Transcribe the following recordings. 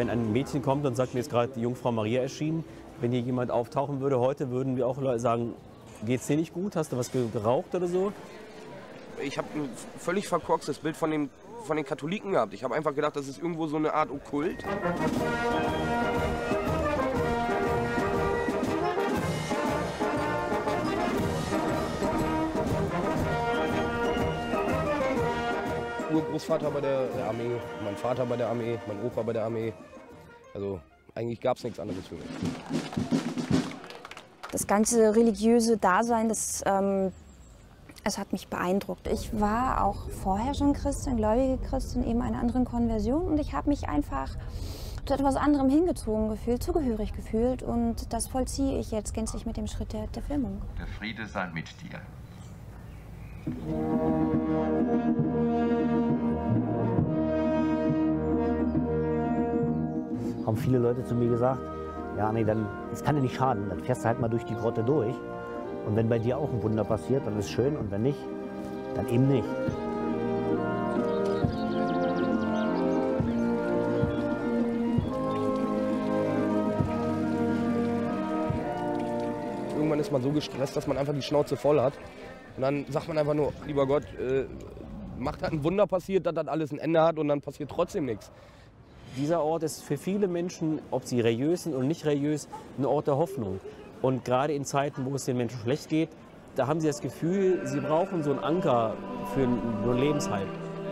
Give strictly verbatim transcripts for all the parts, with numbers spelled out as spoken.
wenn ein Mädchen kommt und sagt, mir ist gerade die Jungfrau Maria erschienen, wenn hier jemand auftauchen würde heute, würden wir auch sagen, geht's dir nicht gut? Hast du was geraucht oder so? Ich habe ein völlig verkorkstes Bild von, dem, von den Katholiken gehabt. Ich habe einfach gedacht, das ist irgendwo so eine Art Okkult. Urgroßvater bei der, der Armee, mein Vater bei der Armee, mein Opa bei der Armee. Also eigentlich gab es nichts anderes für mich. Das ganze religiöse Dasein, das, ähm, es hat mich beeindruckt. Ich war auch vorher schon Christin, gläubige Christin, eben einer anderen Konversion. Und ich habe mich einfach zu etwas anderem hingezogen gefühlt, zugehörig gefühlt. Und das vollziehe ich jetzt gänzlich mit dem Schritt der, der Firmung. Der Friede sei mit dir. Haben viele Leute zu mir gesagt, ja nee, dann, das kann ja nicht schaden, dann fährst du halt mal durch die Grotte durch. Und wenn bei dir auch ein Wunder passiert, dann ist es schön, und wenn nicht, dann eben nicht. Irgendwann ist man so gestresst, dass man einfach die Schnauze voll hat. Und dann sagt man einfach nur, lieber Gott, äh, macht halt ein Wunder passiert, dass das alles ein Ende hat, und dann passiert trotzdem nichts. Dieser Ort ist für viele Menschen, ob sie religiös sind oder nicht religiös, ein Ort der Hoffnung. Und gerade in Zeiten, wo es den Menschen schlecht geht, da haben sie das Gefühl, sie brauchen so einen Anker für einen Lebenshalt.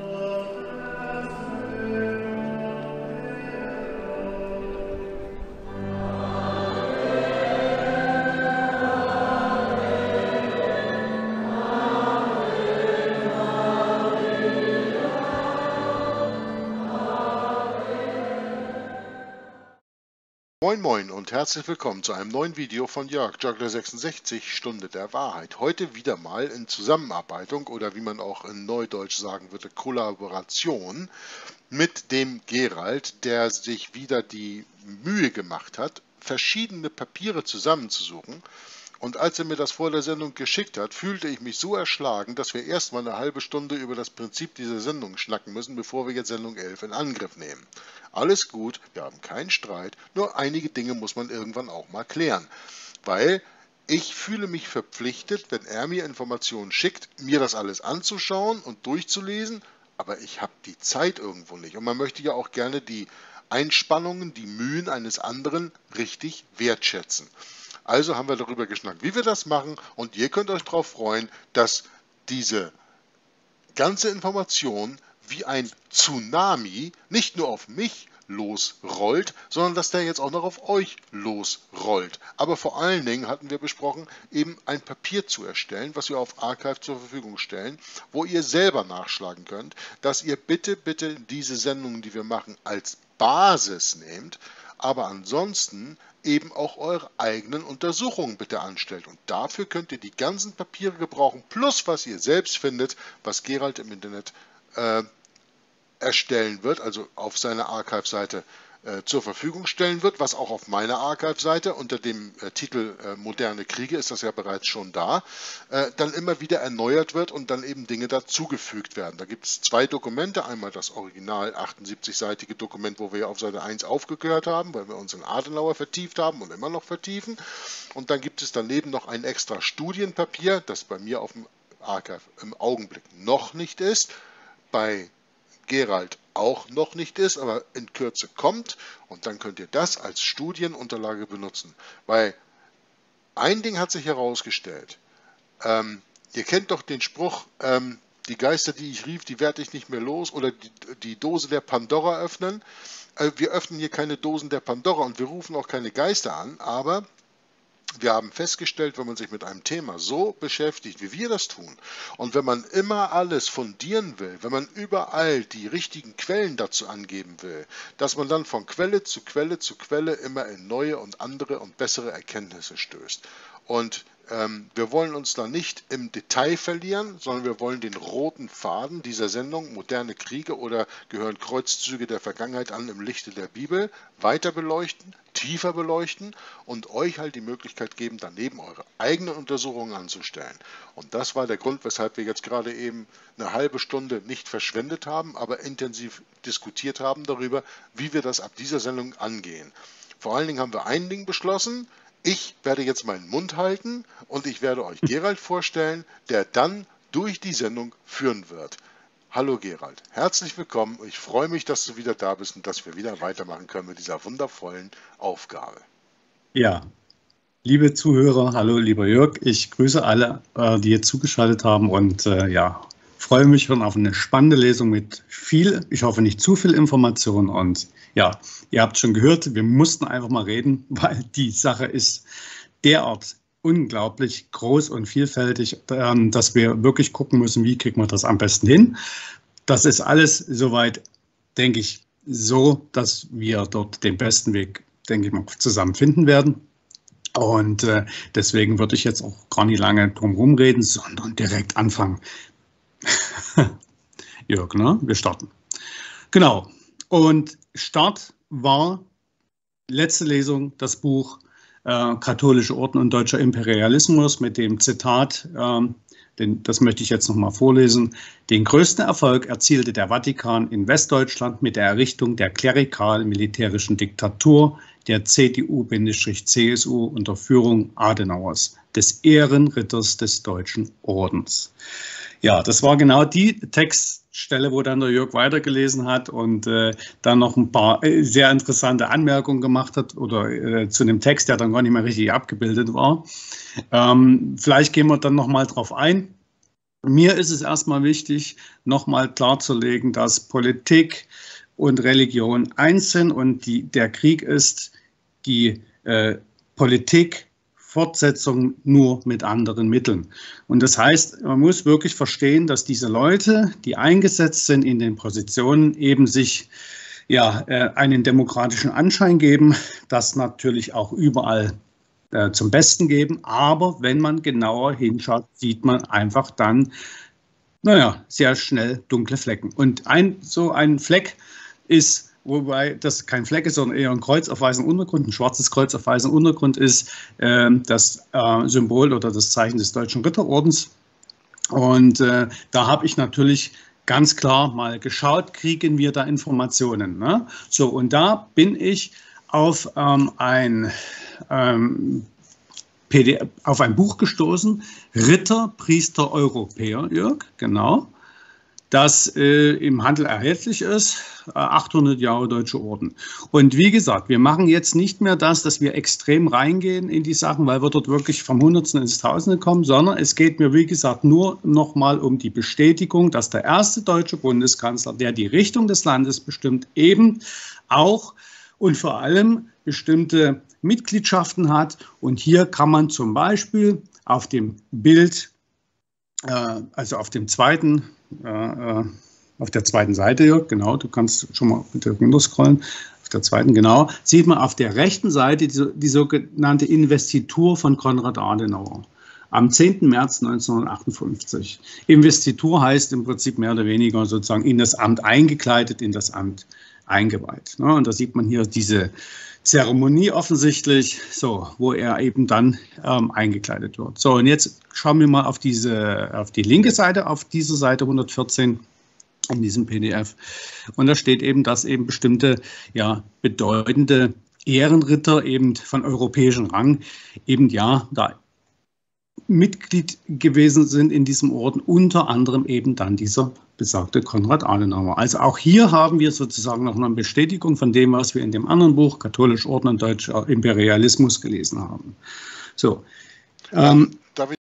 Moin Moin und herzlich willkommen zu einem neuen Video von Jörg Juggler sechsundsechzig, Stunde der Wahrheit. Heute wieder mal in Zusammenarbeitung oder wie man auch in Neudeutsch sagen würde, Kollaboration mit dem Gerald, der sich wieder die Mühe gemacht hat, verschiedene Papiere zusammenzusuchen. Und als er mir das vor der Sendung geschickt hat, fühlte ich mich so erschlagen, dass wir erstmal eine halbe Stunde über das Prinzip dieser Sendung schnacken müssen, bevor wir jetzt Sendung elf in Angriff nehmen. Alles gut, wir haben keinen Streit, nur einige Dinge muss man irgendwann auch mal klären. Weil ich fühle mich verpflichtet, wenn er mir Informationen schickt, mir das alles anzuschauen und durchzulesen, aber ich habe die Zeit irgendwo nicht. Und man möchte ja auch gerne die Einspannungen, die Mühen eines anderen richtig wertschätzen. Also haben wir darüber geschnackt, wie wir das machen, und ihr könnt euch darauf freuen, dass diese ganze Information wie ein Tsunami nicht nur auf mich losrollt, sondern dass der jetzt auch noch auf euch losrollt. Aber vor allen Dingen hatten wir besprochen, eben ein Papier zu erstellen, was wir auf Archive zur Verfügung stellen, wo ihr selber nachschlagen könnt, dass ihr bitte, bitte diese Sendungen, die wir machen, als Basis nehmt, aber ansonsten eben auch eure eigenen Untersuchungen bitte anstellt. Und dafür könnt ihr die ganzen Papiere gebrauchen, plus was ihr selbst findet, was Gerald im Internet äh, erstellen wird, also auf seiner Archive-Seite äh, zur Verfügung stellen wird, was auch auf meiner Archive-Seite unter dem äh, Titel äh, Moderne Kriege, ist das ja bereits schon da, äh, dann immer wieder erneuert wird und dann eben Dinge dazugefügt werden. Da gibt es zwei Dokumente, einmal das Original achtundsiebzig-seitige Dokument, wo wir auf Seite eins aufgehört haben, weil wir uns in Adenauer vertieft haben und immer noch vertiefen, und dann gibt es daneben noch ein extra Studienpapier, das bei mir auf dem Archive im Augenblick noch nicht ist, bei Gerald auch noch nicht ist, aber in Kürze kommt, und dann könnt ihr das als Studienunterlage benutzen. Weil ein Ding hat sich herausgestellt, ähm, ihr kennt doch den Spruch, ähm, die Geister, die ich rief, die werde ich nicht mehr los, oder die, die Dose der Pandora öffnen. Äh, wir öffnen hier keine Dosen der Pandora und wir rufen auch keine Geister an, aber wir haben festgestellt, wenn man sich mit einem Thema so beschäftigt, wie wir das tun, und wenn man immer alles fundieren will, wenn man überall die richtigen Quellen dazu angeben will, dass man dann von Quelle zu Quelle zu Quelle immer in neue und andere und bessere Erkenntnisse stößt. Und Ähm, wir wollen uns da nicht im Detail verlieren, sondern wir wollen den roten Faden dieser Sendung, moderne Kriege oder gehören Kreuzzüge der Vergangenheit an im Lichte der Bibel, weiter beleuchten, tiefer beleuchten und euch halt die Möglichkeit geben, daneben eure eigenen Untersuchungen anzustellen. Und das war der Grund, weshalb wir jetzt gerade eben eine halbe Stunde nicht verschwendet haben, aber intensiv diskutiert haben darüber, wie wir das ab dieser Sendung angehen. Vor allen Dingen haben wir ein Ding beschlossen: Ich werde jetzt meinen Mund halten und ich werde euch Gerald vorstellen, der dann durch die Sendung führen wird. Hallo Gerald, herzlich willkommen. Ich freue mich, dass du wieder da bist und dass wir wieder weitermachen können mit dieser wundervollen Aufgabe. Ja, liebe Zuhörer, hallo lieber Jörg, ich grüße alle, äh, die jetzt zugeschaltet haben und äh, ja, freue mich schon auf eine spannende Lesung mit viel, ich hoffe nicht zu viel Information und ja, ihr habt schon gehört, wir mussten einfach mal reden, weil die Sache ist derart unglaublich groß und vielfältig, ähm, dass wir wirklich gucken müssen, wie kriegen wir das am besten hin. Das ist alles soweit, denke ich, so, dass wir dort den besten Weg, denke ich mal, zusammen finden werden. Und äh, deswegen würde ich jetzt auch gar nicht lange drum herum reden, sondern direkt anfangen. Jörg, ne? Wir starten. Genau. Und Start war letzte Lesung das Buch äh, Katholische Orden und deutscher Imperialismus mit dem Zitat, äh, den, das möchte ich jetzt noch mal vorlesen. Den größten Erfolg erzielte der Vatikan in Westdeutschland mit der Errichtung der klerikal-militärischen Diktatur der C D U-C S U unter Führung Adenauers, des Ehrenritters des Deutschen Ordens. Ja, das war genau die Textstelle, wo dann der Jörg weitergelesen hat und äh, dann noch ein paar äh, sehr interessante Anmerkungen gemacht hat oder äh, zu dem Text, der dann gar nicht mehr richtig abgebildet war. Ähm, vielleicht gehen wir dann noch mal drauf ein. Mir ist es erstmal wichtig, noch mal klarzulegen, dass Politik und Religion eins sind und die, der Krieg ist die äh, Politik Fortsetzung nur mit anderen Mitteln. Und das heißt, man muss wirklich verstehen, dass diese Leute, die eingesetzt sind in den Positionen, eben sich ja, äh, einen demokratischen Anschein geben, das natürlich auch überall äh, zum Besten geben. Aber wenn man genauer hinschaut, sieht man einfach dann, naja, sehr schnell dunkle Flecken. Und ein, so ein Fleck ist, wobei das kein Fleck ist, sondern eher ein Kreuz auf weißem Untergrund, ein schwarzes Kreuz auf weißem Untergrund ist äh, das äh, Symbol oder das Zeichen des Deutschen Ritterordens. Und äh, da habe ich natürlich ganz klar mal geschaut, kriegen wir da Informationen, ne? So, und da bin ich auf ähm, ein ähm, P D F, auf ein Buch gestoßen, Ritter, Priester, Europäer, Jörg, genau, das äh, im Handel erhältlich ist, äh, achthundert Jahre Deutsche Orden. Und wie gesagt, wir machen jetzt nicht mehr das, dass wir extrem reingehen in die Sachen, weil wir dort wirklich vom Hundertsten ins Tausende kommen, sondern es geht mir, wie gesagt, nur noch mal um die Bestätigung, dass der erste deutsche Bundeskanzler, der die Richtung des Landes bestimmt, eben auch und vor allem bestimmte Mitgliedschaften hat. Und hier kann man zum Beispiel auf dem Bild, äh, also auf dem zweiten, äh, auf der zweiten Seite, Jörg, genau, du kannst schon mal bitte runterscrollen, auf der zweiten, genau, sieht man auf der rechten Seite die, die sogenannte Investitur von Konrad Adenauer am zehnten März neunzehnhundertachtundfünfzig. Investitur heißt im Prinzip mehr oder weniger sozusagen in das Amt eingekleidet, in das Amt eingeweiht. Ne? Und da sieht man hier diese Zeremonie offensichtlich, so, wo er eben dann ähm, eingekleidet wird. So, und jetzt schauen wir mal auf, diese, auf die linke Seite, auf diese Seite hundertvierzehn in diesem P D F. Und da steht eben, dass eben bestimmte ja, bedeutende Ehrenritter eben von europäischem Rang eben ja da Mitglied gewesen sind in diesem Orden, unter anderem eben dann dieser besagte Konrad Adenauer. Also auch hier haben wir sozusagen noch eine Bestätigung von dem, was wir in dem anderen Buch Katholische Orden und deutscher Imperialismus gelesen haben. So. Ähm, Darf ich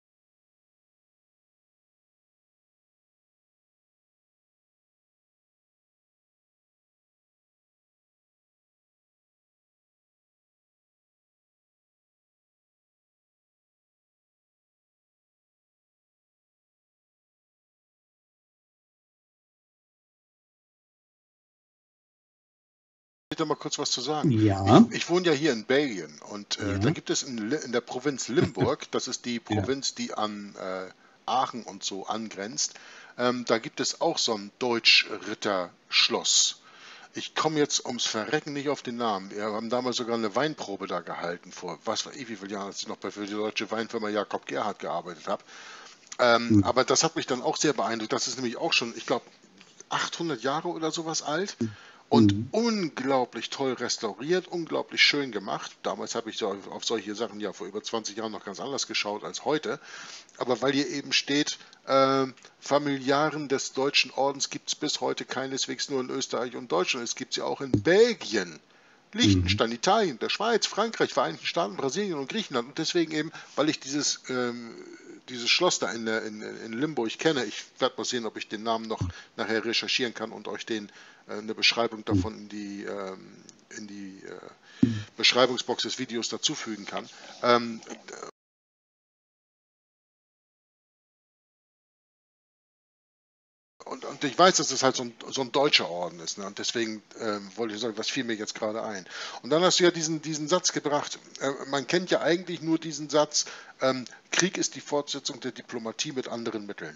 da mal kurz was zu sagen? Ja. Ich, ich wohne ja hier in Belgien und äh, Ja. da gibt es in, in der Provinz Limburg, das ist die Provinz, die an äh, Aachen und so angrenzt, ähm, da gibt es auch so ein Deutsch-Ritter-Schloss. Ich komme jetzt ums Verrecken nicht auf den Namen. Wir haben damals sogar eine Weinprobe da gehalten, vor was weiß ich wie viele Jahren, als ich noch bei für die deutsche Weinfirma Jakob Gerhard gearbeitet habe. Ähm, Mhm. Aber das hat mich dann auch sehr beeindruckt. Das ist nämlich auch schon, ich glaube, achthundert Jahre oder sowas alt und Mhm. unglaublich toll restauriert, unglaublich schön gemacht. Damals habe ich so auf solche Sachen ja vor über zwanzig Jahren noch ganz anders geschaut als heute. Aber weil hier eben steht, äh, Familiaren des Deutschen Ordens gibt es bis heute keineswegs nur in Österreich und Deutschland. Es gibt sie auch in Belgien, Liechtenstein, Italien, der Schweiz, Frankreich, Vereinigten Staaten, Brasilien und Griechenland. Und deswegen eben, weil ich dieses, ähm, dieses Schloss da in, der- in, in Limburg kenne, ich werde mal sehen, ob ich den Namen noch nachher recherchieren kann und euch den äh, eine Beschreibung davon in die, ähm, in die äh, Beschreibungsbox des Videos dazufügen kann. Ähm, Und, und ich weiß, dass es halt so ein, so ein deutscher Orden ist. Ne? Und deswegen ähm, wollte ich sagen, das fiel mir jetzt gerade ein. Und dann hast du ja diesen, diesen Satz gebracht. Äh, man kennt ja eigentlich nur diesen Satz, ähm, Krieg ist die Fortsetzung der Diplomatie mit anderen Mitteln.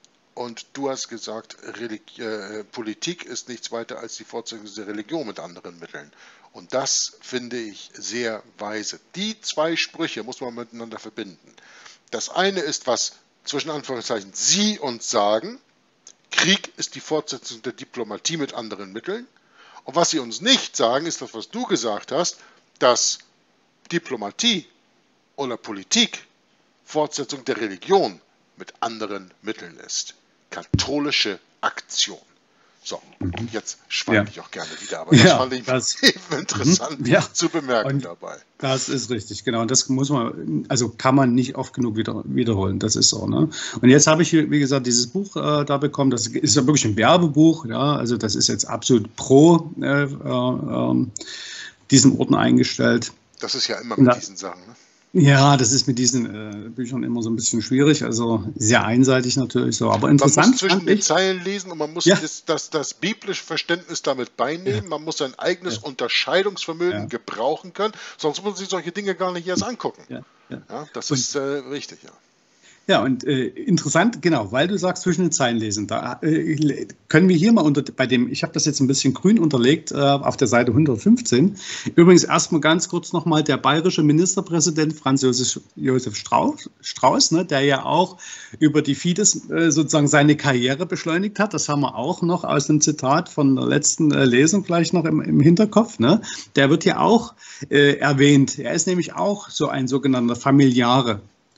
Und du hast gesagt, Religi äh, Politik ist nichts weiter als die Fortsetzung der Religion mit anderen Mitteln. Und das finde ich sehr weise. Die zwei Sprüche muss man miteinander verbinden. Das eine ist, was zwischen Anführungszeichen Sie uns sagen, Krieg ist die Fortsetzung der Diplomatie mit anderen Mitteln. Und was sie uns nicht sagen, ist das, was du gesagt hast, dass Diplomatie oder Politik Fortsetzung der Religion mit anderen Mitteln ist. Katholische Aktion. So, jetzt schwanke Ja. ich auch gerne wieder, aber das Ja, fand ich das- eben interessant Mhm, ja. zu bemerken Und- dabei. Das ist richtig, genau. Und das muss man, also kann man nicht oft genug wieder, wiederholen. Das ist so. Ne? Und jetzt habe ich, hier, wie gesagt, dieses Buch äh, da bekommen. Das ist ja wirklich ein Werbebuch. Ja? Also das ist jetzt absolut pro äh, äh, diesem Orden eingestellt. Das ist ja immer mit Na. diesen Sachen. Ne? Ja, das ist mit diesen äh, Büchern immer so ein bisschen schwierig. Also sehr einseitig natürlich so. Aber Man interessant muss zwischen fand den ich. Zeilen lesen und man muss Ja. das, das, das biblische Verständnis damit beinehmen. Man muss sein eigenes Ja. Unterscheidungsvermögen Ja. gebrauchen können, sonst muss man sich solche Dinge gar nicht erst angucken. Ja, ja. Ja, das Und- ist äh, richtig, ja. Ja, und äh, interessant, genau, weil du sagst, zwischen den Zeilen lesen, da äh, können wir hier mal unter, bei dem, ich habe das jetzt ein bisschen grün unterlegt, äh, auf der Seite hundertfünfzehn. Übrigens erstmal ganz kurz nochmal der bayerische Ministerpräsident Franz Josef, Josef Strauß, Strauß ne, der ja auch über die Fides äh, sozusagen seine Karriere beschleunigt hat. Das haben wir auch noch aus dem Zitat von der letzten äh, Lesung gleich noch im, im Hinterkopf. Ne? Der wird ja auch äh, erwähnt. Er ist nämlich auch so ein sogenannter Familiare.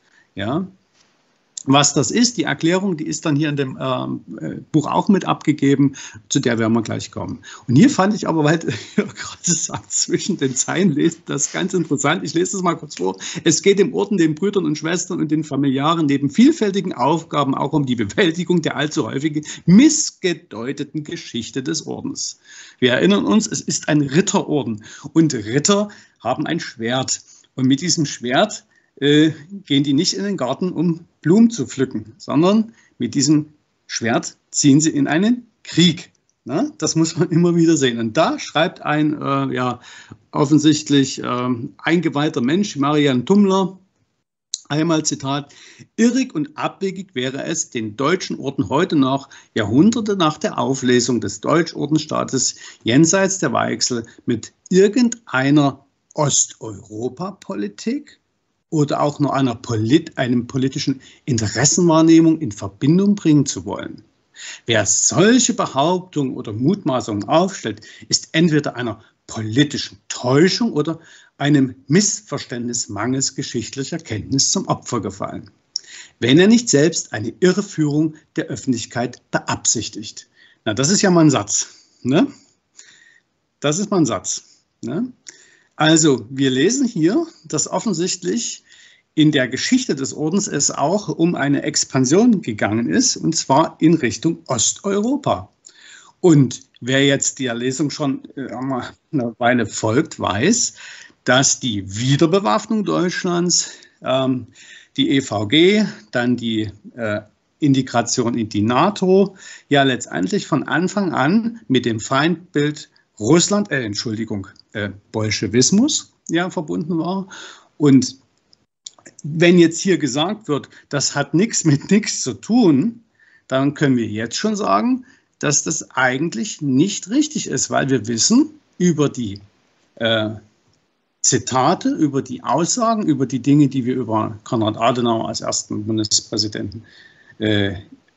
Ja. Was das ist, die Erklärung, die ist dann hier in dem ähm, äh, Buch auch mit abgegeben, zu der werden wir gleich kommen. Und hier fand ich aber, weil du gerade sagt, zwischen den Zeilen lesen, das ist ganz interessant. Ich lese das mal kurz vor. Es geht dem Orden, den Brüdern und Schwestern und den Familiaren neben vielfältigen Aufgaben auch um die Bewältigung der allzu häufig missgedeuteten Geschichte des Ordens. Wir erinnern uns, es ist ein Ritterorden und Ritter haben ein Schwert. Und mit diesem Schwert äh, gehen die nicht in den Garten, um Blumen zu pflücken, sondern mit diesem Schwert ziehen sie in einen Krieg. Na, das muss man immer wieder sehen. Und da schreibt ein äh, ja, offensichtlich äh, eingeweihter Mensch, Marian Tummler, einmal Zitat, irrig und abwegig wäre es, den deutschen Orden heute noch, Jahrhunderte nach der Auflösung des Deutschordenstaates jenseits der Weichsel mit irgendeiner Osteuropapolitik oder auch nur einer Polit einem politischen Interessenwahrnehmung in Verbindung bringen zu wollen. Wer solche Behauptungen oder Mutmaßungen aufstellt, ist entweder einer politischen Täuschung oder einem Missverständnis mangels geschichtlicher Kenntnis zum Opfer gefallen, wenn er nicht selbst eine Irreführung der Öffentlichkeit beabsichtigt. Na, das ist ja mal ein Satz. Ne? Das ist mal ein Satz. Ne? Also, wir lesen hier, dass offensichtlich in der Geschichte des Ordens es auch um eine Expansion gegangen ist, und zwar in Richtung Osteuropa. Und wer jetzt der Lesung schon äh, eine Weile folgt, weiß, dass die Wiederbewaffnung Deutschlands, ähm, die E V G, dann die äh, Integration in die NATO, ja letztendlich von Anfang an mit dem Feindbild Russland, äh, Entschuldigung, äh, Bolschewismus ja verbunden war. Und wenn jetzt hier gesagt wird, das hat nichts mit nichts zu tun, dann können wir jetzt schon sagen, dass das eigentlich nicht richtig ist, weil wir wissen über die äh, Zitate, über die Aussagen, über die Dinge, die wir über Konrad Adenauer als ersten Bundespräsidenten äh,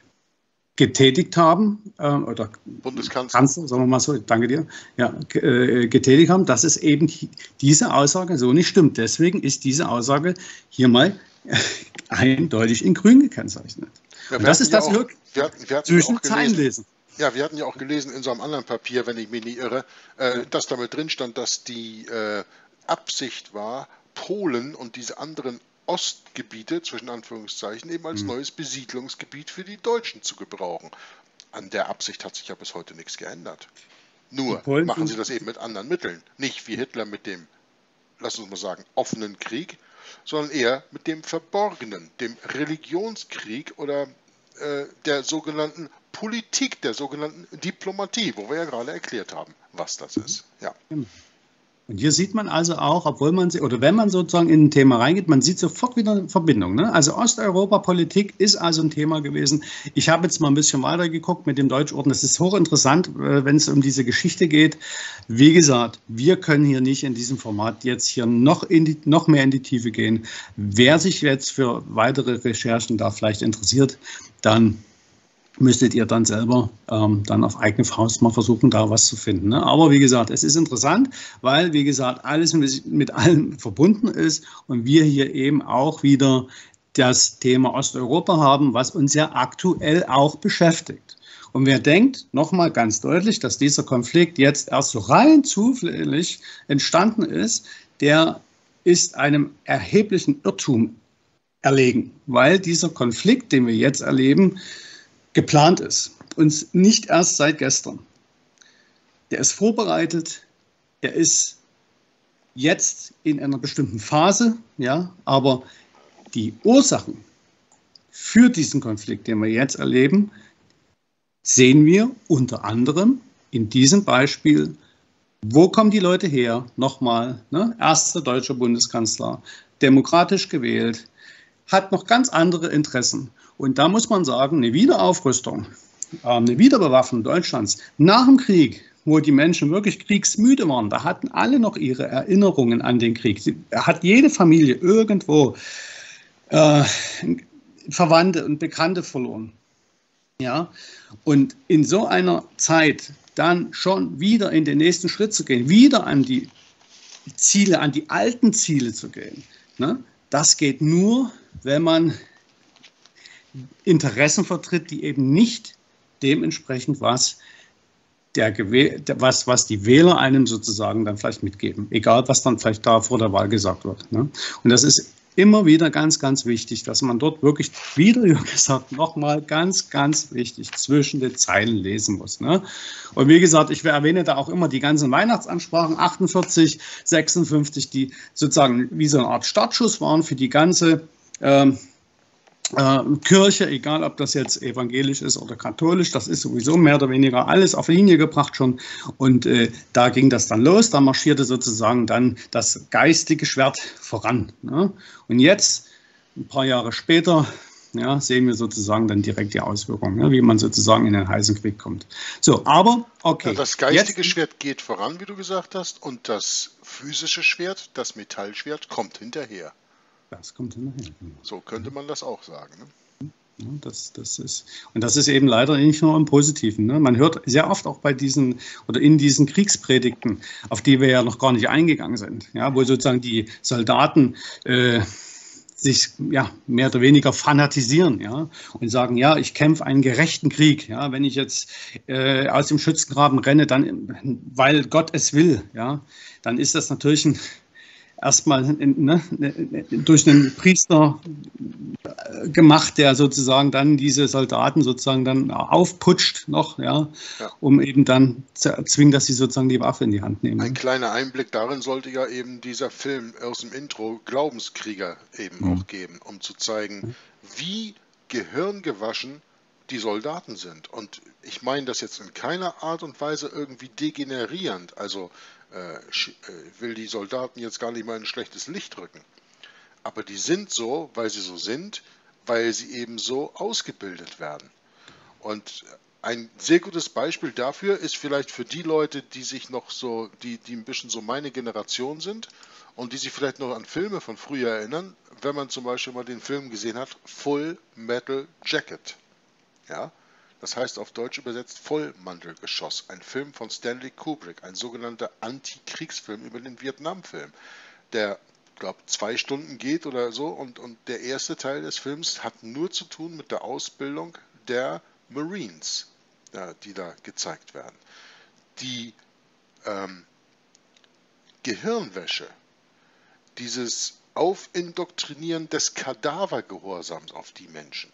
getätigt haben, äh, oder Bundeskanzler, Kanzler, sagen wir mal so, danke dir, ja, äh, getätigt haben, dass es eben diese Aussage so nicht stimmt. Deswegen ist diese Aussage hier mal eindeutig in grün gekennzeichnet. Ja, und das ist ja das auch, wirklich wir hatten, wir hatten zwischen ja auch Zeilen gelesen, lesen. Ja, wir hatten ja auch gelesen in so einem anderen Papier, wenn ich mich nicht irre, äh, dass damit drin stand, dass die äh, Absicht war, Polen und diese anderen Ostgebiete, zwischen Anführungszeichen, eben als neues Besiedlungsgebiet für die Deutschen zu gebrauchen. An der Absicht hat sich ja bis heute nichts geändert. Nur machen sie das eben mit anderen Mitteln. Nicht wie Hitler mit dem, lass uns mal sagen, offenen Krieg, sondern eher mit dem verborgenen, dem Religionskrieg oder äh, der sogenannten Politik, der sogenannten Diplomatie, wo wir ja gerade erklärt haben, was das ist. Ja. Und hier sieht man also auch, obwohl man, oder wenn man sozusagen in ein Thema reingeht, man sieht sofort wieder eine Verbindung. Ne? Also Osteuropa-Politik ist also ein Thema gewesen. Ich habe jetzt mal ein bisschen weiter geguckt mit dem Deutschorden. Das ist hochinteressant, wenn es um diese Geschichte geht. Wie gesagt, wir können hier nicht in diesem Format jetzt hier noch, in die, noch mehr in die Tiefe gehen. Wer sich jetzt für weitere Recherchen da vielleicht interessiert, dann müsstet ihr dann selber ähm, dann auf eigene Faust mal versuchen, da was zu finden. Ne? Aber wie gesagt, es ist interessant, weil, wie gesagt, alles mit, mit allem verbunden ist und wir hier eben auch wieder das Thema Osteuropa haben, was uns ja aktuell auch beschäftigt. Und wer denkt, nochmal ganz deutlich, dass dieser Konflikt jetzt erst so rein zufällig entstanden ist, der ist einem erheblichen Irrtum erlegen, weil dieser Konflikt, den wir jetzt erleben, geplant ist. Und nicht erst seit gestern. Der ist vorbereitet, er ist jetzt in einer bestimmten Phase, ja, aber die Ursachen für diesen Konflikt, den wir jetzt erleben, sehen wir unter anderem in diesem Beispiel. Wo kommen die Leute her? Nochmal, ne? Erster deutscher Bundeskanzler, demokratisch gewählt, hat noch ganz andere Interessen. Und da muss man sagen, eine Wiederaufrüstung, eine Wiederbewaffnung Deutschlands nach dem Krieg, wo die Menschen wirklich kriegsmüde waren, da hatten alle noch ihre Erinnerungen an den Krieg. Sie, hat jede Familie irgendwo äh, Verwandte und Bekannte verloren. Ja? Und in so einer Zeit dann schon wieder in den nächsten Schritt zu gehen, wieder an die Ziele, an die alten Ziele zu gehen, ne? Das geht nur, wenn man Interessen vertritt, die eben nicht dementsprechend was, der, was, was die Wähler einem sozusagen dann vielleicht mitgeben, egal was dann vielleicht da vor der Wahl gesagt wird. Ne? Und das ist immer wieder ganz, ganz wichtig, dass man dort wirklich, wieder gesagt, nochmal ganz, ganz wichtig, zwischen den Zeilen lesen muss. Ne? Und wie gesagt, ich erwähne da auch immer die ganzen Weihnachtsansprachen, achtundvierzig, sechsundfünfzig, die sozusagen wie so eine Art Startschuss waren für die ganze ähm, äh, Kirche, egal ob das jetzt evangelisch ist oder katholisch, das ist sowieso mehr oder weniger alles auf Linie gebracht schon. Und äh, da ging das dann los, da marschierte sozusagen dann das geistige Schwert voran. Ne? Und jetzt, ein paar Jahre später, ja, sehen wir sozusagen dann direkt die Auswirkungen, ne, wie man sozusagen in den heißen Krieg kommt. So, aber okay. Ja, das geistige jetzt, Schwert geht voran, wie du gesagt hast, und das physische Schwert, das Metallschwert, kommt hinterher. Das kommt hinterher. So könnte man das auch sagen. Ne? Ja, das, das ist, und das ist eben leider nicht nur im Positiven. Ne? Man hört sehr oft auch bei diesen oder in diesen Kriegspredigten, auf die wir ja noch gar nicht eingegangen sind, ja, wo sozusagen die Soldaten äh, sich ja, mehr oder weniger fanatisieren, ja, und sagen, ja, ich kämpfe einen gerechten Krieg. Ja, wenn ich jetzt äh, aus dem Schützengraben renne, dann, weil Gott es will, ja, dann ist das natürlich ein erstmal ne, durch einen Priester gemacht, der sozusagen dann diese Soldaten sozusagen dann aufputscht noch, ja, ja, um eben dann zu erzwingen, dass sie sozusagen die Waffe in die Hand nehmen. Ein kleiner Einblick darin sollte ja eben dieser Film aus dem Intro Glaubenskrieger eben mhm. auch geben, um zu zeigen, wie gehirngewaschen die Soldaten sind. Und ich meine das jetzt in keiner Art und Weise irgendwie degenerierend. Also äh, will die Soldaten jetzt gar nicht mal in ein schlechtes Licht rücken. Aber die sind so, weil sie so sind, weil sie eben so ausgebildet werden. Und ein sehr gutes Beispiel dafür ist vielleicht für die Leute, die sich noch so, die, die ein bisschen so meine Generation sind und die sich vielleicht noch an Filme von früher erinnern, wenn man zum Beispiel mal den Film gesehen hat, Full Metal Jacket. Ja, das heißt auf Deutsch übersetzt Vollmantelgeschoss. Ein Film von Stanley Kubrick, ein sogenannter Anti-Kriegsfilm über den Vietnamfilm, der, glaube zwei Stunden geht oder so, und, und der erste Teil des Films hat nur zu tun mit der Ausbildung der Marines, ja, die da gezeigt werden. Die ähm, Gehirnwäsche, dieses Aufindoktrinieren des Kadavergehorsams auf die Menschen.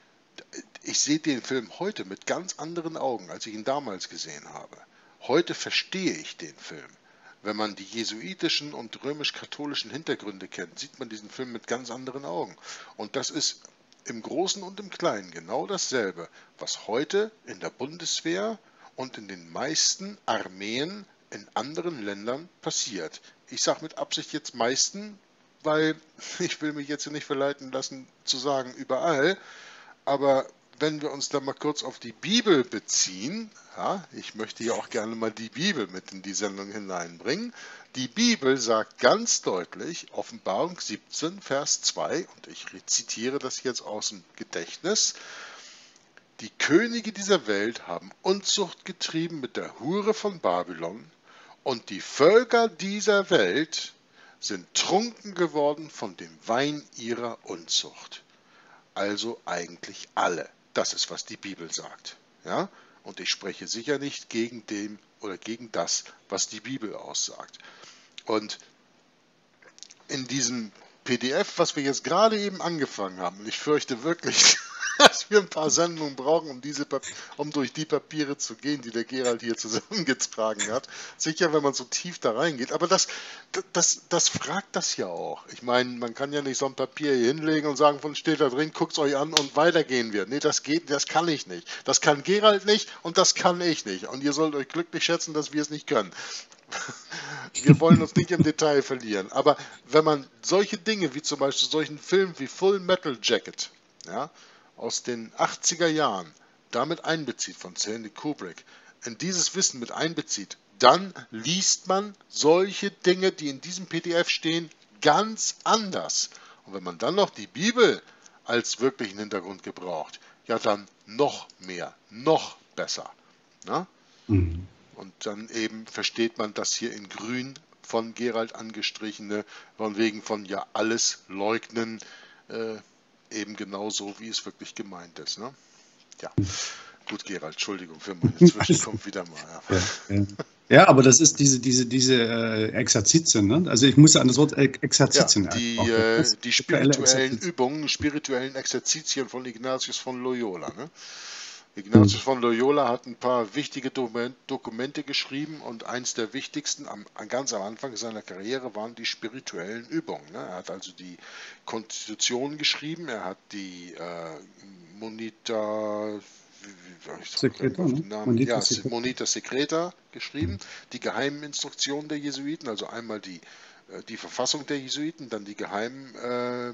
Ich sehe den Film heute mit ganz anderen Augen, als ich ihn damals gesehen habe. Heute verstehe ich den Film. Wenn man die jesuitischen und römisch-katholischen Hintergründe kennt, sieht man diesen Film mit ganz anderen Augen. Und das ist im Großen und im Kleinen genau dasselbe, was heute in der Bundeswehr und in den meisten Armeen in anderen Ländern passiert. Ich sage mit Absicht jetzt meisten, weil ich will mich jetzt nicht verleiten lassen zu sagen überall, aber wenn wir uns da mal kurz auf die Bibel beziehen, ja, ich möchte ja auch gerne mal die Bibel mit in die Sendung hineinbringen. Die Bibel sagt ganz deutlich, Offenbarung siebzehn, Vers zwei, und ich rezitiere das jetzt aus dem Gedächtnis: Die Könige dieser Welt haben Unzucht getrieben mit der Hure von Babylon, und die Völker dieser Welt sind trunken geworden von dem Wein ihrer Unzucht. Also eigentlich alle. Das ist, was die Bibel sagt. Ja? Und ich spreche sicher nicht gegen dem oder gegen das, was die Bibel aussagt. Und in diesem P D F, was wir jetzt gerade eben angefangen haben, und ich fürchte wirklich, dass wir ein paar Sendungen brauchen, um, diese um durch die Papiere zu gehen, die der Gerald hier zusammengetragen hat. Sicher, wenn man so tief da reingeht. Aber das, das, das fragt das ja auch. Ich meine, man kann ja nicht so ein Papier hier hinlegen und sagen, von steht da drin, guckt es euch an und weiter gehen wir. Nee, das geht, das kann ich nicht. Das kann Gerald nicht und das kann ich nicht. Und ihr sollt euch glücklich schätzen, dass wir es nicht können. Wir wollen uns nicht im Detail verlieren. Aber wenn man solche Dinge wie zum Beispiel solchen Film wie Full Metal Jacket, ja, aus den achtziger Jahren damit einbezieht, von Stanley Kubrick, in dieses Wissen mit einbezieht, dann liest man solche Dinge, die in diesem P D F stehen, ganz anders. Und wenn man dann noch die Bibel als wirklichen Hintergrund gebraucht, ja dann noch mehr, noch besser. Na? Mhm. Und dann eben versteht man das hier in grün von Gerald angestrichene, von wegen von ja alles leugnen, äh, eben genau so, wie es wirklich gemeint ist. Ne? Ja, gut, Gerald, Entschuldigung für meine Zwischenkunft wieder mal. Ja. Ja, ja. Ja, aber das ist diese, diese, diese äh, Exerzitien, ne? Also ich muss an das Wort Exerzitien. Ja, die, äh, die spirituellen Übungen, spirituellen Exerzitien von Ignatius von Loyola. Ne? Ignatius von Loyola hat ein paar wichtige Dokumente geschrieben und eins der wichtigsten am, ganz am Anfang seiner Karriere waren die spirituellen Übungen. Ne? Er hat also die Konstitution geschrieben, er hat die äh, Monita Secreta, ne? Monita, ja, Secreta. Monita Secreta geschrieben, die geheimen Instruktionen der Jesuiten, also einmal die, die Verfassung der Jesuiten, dann die geheimen äh,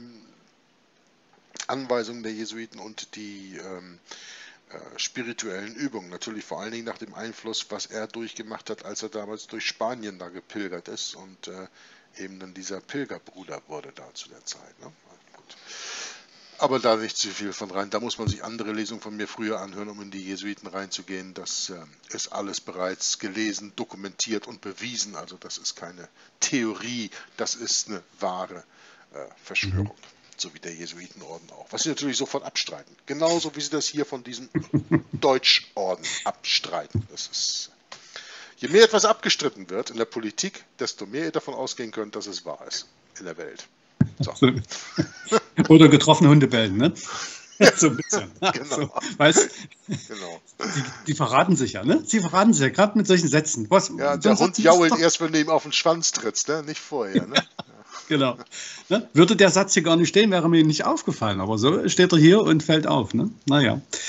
Anweisungen der Jesuiten und die ähm, äh, spirituellen Übungen. Natürlich vor allen Dingen nach dem Einfluss, was er durchgemacht hat, als er damals durch Spanien da gepilgert ist und äh, eben dann dieser Pilgerbruder wurde da zu der Zeit. Ne? Gut. Aber da nicht zu viel von rein. Da muss man sich andere Lesungen von mir früher anhören, um in die Jesuiten reinzugehen. Das äh, ist alles bereits gelesen, dokumentiert und bewiesen. Also das ist keine Theorie, das ist eine wahre äh, Verschwörung. Mhm. So wie der Jesuitenorden auch. Was sie natürlich sofort abstreiten. Genauso wie sie das hier von diesem Deutschorden abstreiten. Das ist, je mehr etwas abgestritten wird in der Politik, desto mehr ihr davon ausgehen könnt, dass es wahr ist in der Welt. So. Oder getroffene Hunde bellen, ne? Ja, so ein bisschen. Genau. So, weißt, genau. Die, die verraten sich ja, ne? Sie verraten sich ja, gerade mit solchen Sätzen. Was, ja, der Hund jault erst, wenn du ihm auf den Schwanz trittst, ne? Nicht vorher, ne? Genau. Ne? Würde der Satz hier gar nicht stehen, wäre mir nicht aufgefallen. Aber so steht er hier und fällt auf. Ne? Naja.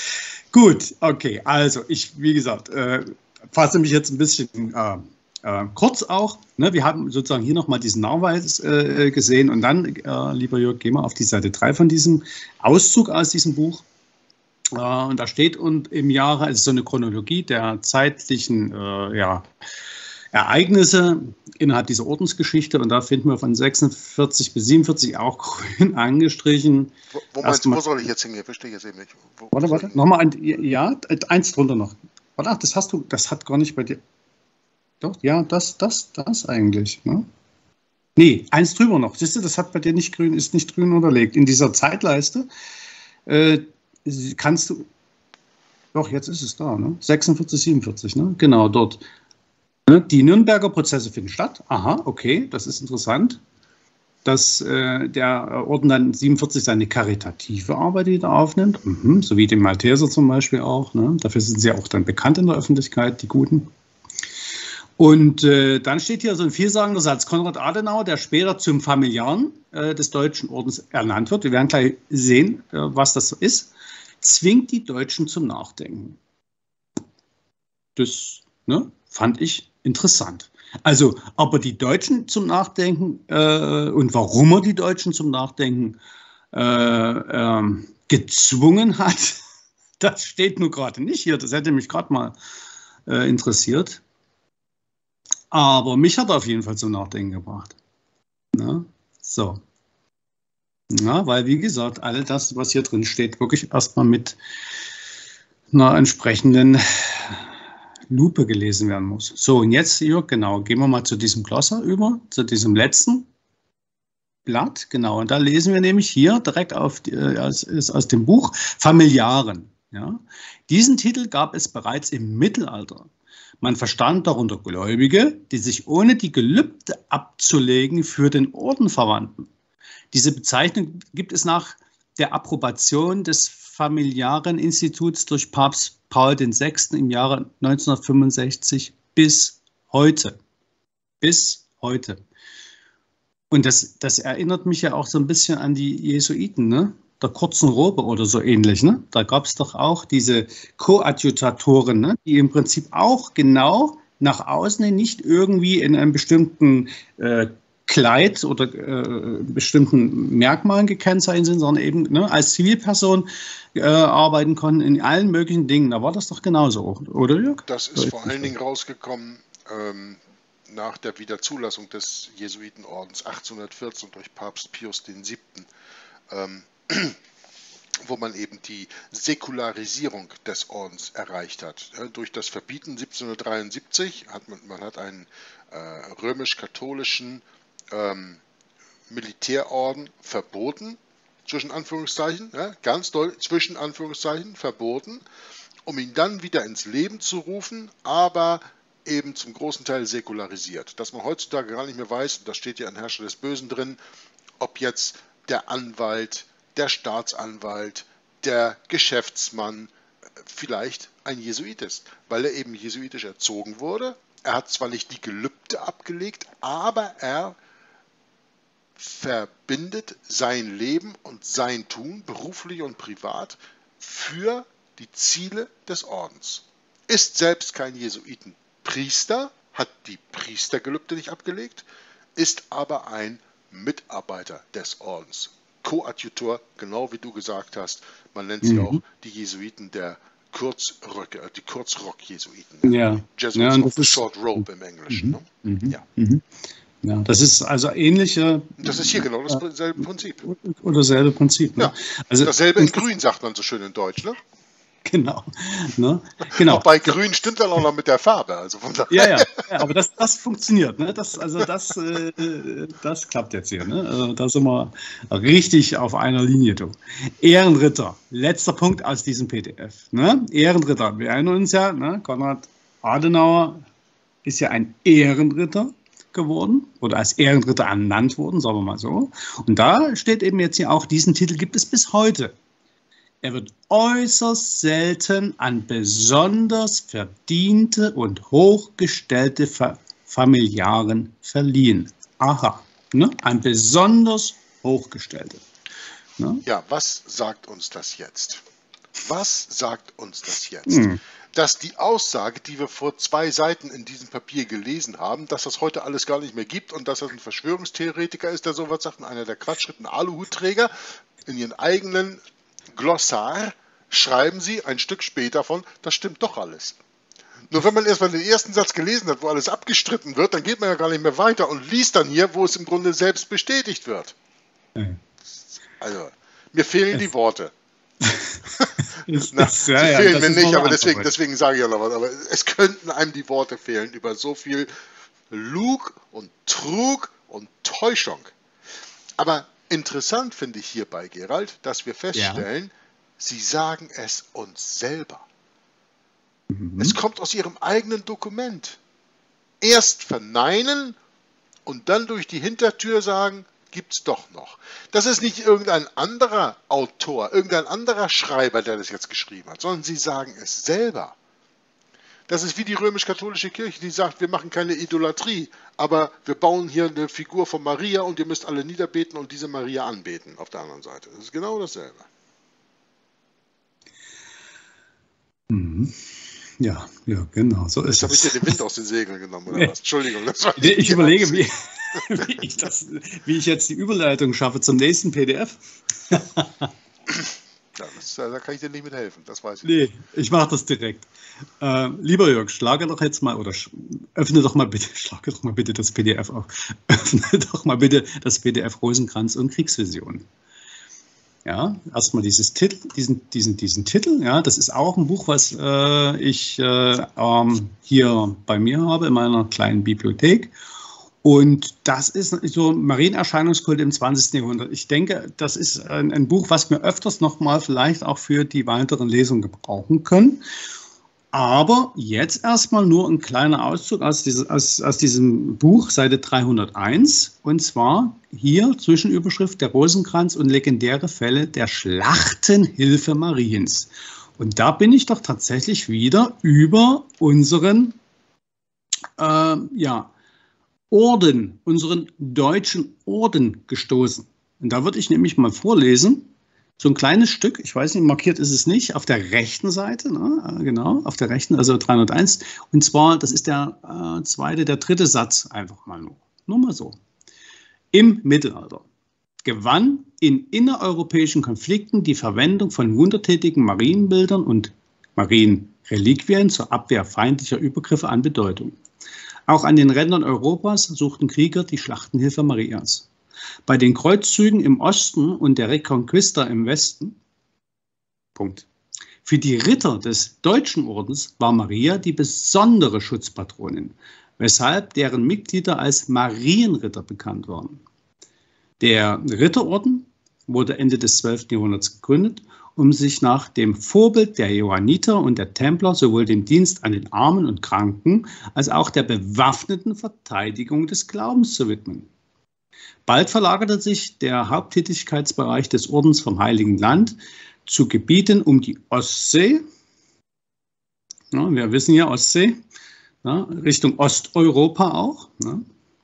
Gut, okay, also ich, wie gesagt, äh, fasse mich jetzt ein bisschen äh, äh, kurz auch. Ne? Wir haben sozusagen hier nochmal diesen Nachweis äh, gesehen und dann, äh, lieber Jörg, gehen wir auf die Seite drei von diesem Auszug aus diesem Buch. Äh, und da steht und im Jahre, also so eine Chronologie der zeitlichen äh, ja, Ereignisse innerhalb dieser Ordensgeschichte und da finden wir von sechsundvierzig bis siebenundvierzig auch grün angestrichen. Wo, wo, meinst, wo soll ich jetzt hingehen? Verstehe ich jetzt eben nicht. Wo, wo warte, warte, nochmal ein, ja, eins drunter noch. Warte, ach, das hast du, das hat gar nicht bei dir. Doch, ja, das, das, das eigentlich. Ne? Nee, eins drüber noch. Siehst du, das hat bei dir nicht grün, ist nicht grün unterlegt. In dieser Zeitleiste äh, kannst du, doch, jetzt ist es da, ne? sechsundvierzig, siebenundvierzig, ne? Genau, dort. Die Nürnberger Prozesse finden statt. Aha, okay, das ist interessant. Dass äh, der Orden dann siebenundvierzig seine karitative Arbeit wieder aufnimmt, mhm, so wie die Malteser zum Beispiel auch. Ne? Dafür sind sie auch dann bekannt in der Öffentlichkeit, die Guten. Und äh, dann steht hier so ein vielsagender Satz. Konrad Adenauer, der später zum Familiaren äh, des Deutschen Ordens ernannt wird, wir werden gleich sehen, äh, was das ist, zwingt die Deutschen zum Nachdenken. Das, ne, fand ich interessant. Also, ob er die Deutschen zum Nachdenken äh, und warum er die Deutschen zum Nachdenken äh, äh, gezwungen hat, das steht nur gerade nicht hier. Das hätte mich gerade mal äh, interessiert. Aber mich hat er auf jeden Fall zum Nachdenken gebracht. Na, so. Ja, weil, wie gesagt, all das, was hier drin steht, wirklich erstmal mit einer entsprechenden Lupe gelesen werden muss. So, und jetzt, Jörg, genau, gehen wir mal zu diesem Glossar über, zu diesem letzten Blatt, genau, und da lesen wir nämlich hier direkt auf die, äh, aus, aus dem Buch Familiaren. Ja. Diesen Titel gab es bereits im Mittelalter. Man verstand darunter Gläubige, die sich ohne die Gelübde abzulegen für den Orden verwandten. Diese Bezeichnung gibt es nach der Approbation des Familiareninstituts durch Papst Paul der Sechste im Jahre neunzehnhundertfünfundsechzig bis heute. Bis heute. Und das, das erinnert mich ja auch so ein bisschen an die Jesuiten, ne? Der kurzen Robe oder so ähnlich. Ne? Da gab es doch auch diese Koadjutatoren, ne? Die im Prinzip auch genau nach außen hin nicht irgendwie in einem bestimmten äh, Kleid oder äh, bestimmten Merkmalen gekennzeichnet sind, sondern eben ne, als Zivilperson äh, arbeiten konnten in allen möglichen Dingen. Da war das doch genauso, oder Jörg? Das ist vor allen Dingen rausgekommen ähm, nach der Wiederzulassung des Jesuitenordens achtzehnhundertvierzehn durch Papst Pius der Siebte, ähm, wo man eben die Säkularisierung des Ordens erreicht hat. Ja, durch das Verbieten siebzehnhundertdreiundsiebzig hat man, man hat einen äh, römisch-katholischen ähm, Militärorden verboten, zwischen Anführungszeichen, ja, ganz doll zwischen Anführungszeichen verboten, um ihn dann wieder ins Leben zu rufen, aber eben zum großen Teil säkularisiert. Dass man heutzutage gar nicht mehr weiß, da steht ja ein Herrscher des Bösen drin, ob jetzt der Anwalt, der Staatsanwalt, der Geschäftsmann vielleicht ein Jesuit ist, weil er eben jesuitisch erzogen wurde. Er hat zwar nicht die Gelübde abgelegt, aber er verbindet sein Leben und sein Tun, beruflich und privat, für die Ziele des Ordens. Ist selbst kein Jesuitenpriester, hat die Priestergelübde nicht abgelegt, ist aber ein Mitarbeiter des Ordens. Koadjutor, genau wie du gesagt hast, man nennt sie mhm. auch die Jesuiten der Kurzröcke, die Kurzrock-Jesuiten. Ja. Jesuits ja, of the Short Robe im Englischen. Mhm. Ne? Mhm. Ja. Mhm. Ja, das ist also ähnliche. Das ist hier genau dasselbe Prinzip. Oder dasselbe Prinzip. Ne? Ja. Also, dasselbe in Grün, sagt man so schön in Deutsch, ne? Genau. Ne? Genau. Auch bei Grün stimmt dann auch noch mit der Farbe. Also von ja, ja, ja, aber das, das funktioniert. Ne? Das, also das, äh, das klappt jetzt hier. Ne? Also da sind wir richtig auf einer Linie. Du. Ehrenritter, letzter Punkt aus diesem P D F. Ne? Ehrenritter, wir erinnern uns ja, ne? Konrad Adenauer ist ja ein Ehrenritter geworden oder als Ehrenritter ernannt worden, sagen wir mal so. Und da steht eben jetzt hier auch, diesen Titel gibt es bis heute. Er wird äußerst selten an besonders verdiente und hochgestellte Fa Familiaren verliehen. Aha, ne? An besonders hochgestellte. Ne? Ja, was sagt uns das jetzt? Was sagt uns das jetzt? Hm. Dass die Aussage, die wir vor zwei Seiten in diesem Papier gelesen haben, dass das heute alles gar nicht mehr gibt und dass das ein Verschwörungstheoretiker ist, der sowas sagt, und einer der Quatschritten Aluhutträger, in ihren eigenen Glossar schreiben sie ein Stück später von, das stimmt doch alles. Nur wenn man erstmal den ersten Satz gelesen hat, wo alles abgestritten wird, dann geht man ja gar nicht mehr weiter und liest dann hier, wo es im Grunde selbst bestätigt wird. Also, mir fehlen die Worte. Ist, Na, ist, ja, sie ja, fehlen das mir ist nicht, noch aber eine deswegen, Antwort. deswegen sage ich ja noch was. Aber es könnten einem die Worte fehlen über so viel Lug und Trug und Täuschung. Aber interessant finde ich hierbei, Gerald, dass wir feststellen, ja. Sie sagen es uns selber. Mhm. Es kommt aus ihrem eigenen Dokument. Erst verneinen und dann durch die Hintertür sagen, gibt's doch noch. Das ist nicht irgendein anderer Autor, irgendein anderer Schreiber, der das jetzt geschrieben hat, sondern sie sagen es selber. Das ist wie die römisch-katholische Kirche, die sagt, wir machen keine Idolatrie, aber wir bauen hier eine Figur von Maria und ihr müsst alle niederbeten und diese Maria anbeten auf der anderen Seite. Das ist genau dasselbe. Mhm. Ja, ja, genau, so ist es. Habe ich dir den Wind aus den Segeln genommen, oder was? Entschuldigung. Das war ich überlege, wie, wie, ich das, wie ich jetzt die Überleitung schaffe zum nächsten P D F. Ja, das, da kann ich dir nicht mit helfen, das weiß ich. Nee, ich mache das direkt. Äh, lieber Jörg, schlage doch jetzt mal, oder öffne doch mal bitte, schlage doch mal bitte das P D F auf. Öffne doch mal bitte das P D F Rosenkranz und Kriegsvision. Ja, erstmal dieses Titel, diesen, diesen, diesen Titel, ja, das ist auch ein Buch, was äh, ich äh, ähm, hier bei mir habe, in meiner kleinen Bibliothek. Und das ist so Marienerscheinungskult im zwanzigsten Jahrhundert. Ich denke, das ist ein, ein Buch, was wir öfters nochmal vielleicht auch für die weiteren Lesungen gebrauchen können. Aber jetzt erstmal nur ein kleiner Auszug aus, dieses, aus, aus diesem Buch, Seite dreihunderteins. Und zwar hier Zwischenüberschrift der Rosenkranz und legendäre Fälle der Schlachtenhilfe Mariens. Und da bin ich doch tatsächlich wieder über unseren äh, ja, Orden, unseren deutschen Orden gestoßen. Und da würde ich nämlich mal vorlesen. So ein kleines Stück, ich weiß nicht, markiert ist es nicht, auf der rechten Seite, ne? Genau, auf der rechten, also dreihunderteins. Und zwar, das ist der äh, zweite, der dritte Satz, einfach mal nur. Nur mal so. Im Mittelalter gewann in innereuropäischen Konflikten die Verwendung von wundertätigen Marienbildern und Marienreliquien zur Abwehr feindlicher Übergriffe an Bedeutung. Auch an den Rändern Europas suchten Krieger die Schlachtenhilfe Marias. Bei den Kreuzzügen im Osten und der Reconquista im Westen. Punkt. Für die Ritter des Deutschen Ordens war Maria die besondere Schutzpatronin, weshalb deren Mitglieder als Marienritter bekannt waren. Der Ritterorden wurde Ende des zwölften Jahrhunderts gegründet, um sich nach dem Vorbild der Johanniter und der Templer sowohl dem Dienst an den Armen und Kranken als auch der bewaffneten Verteidigung des Glaubens zu widmen. Bald verlagerte sich der Haupttätigkeitsbereich des Ordens vom Heiligen Land zu Gebieten um die Ostsee. Ja, wir wissen ja Ostsee, ja, Richtung Osteuropa auch. Ja,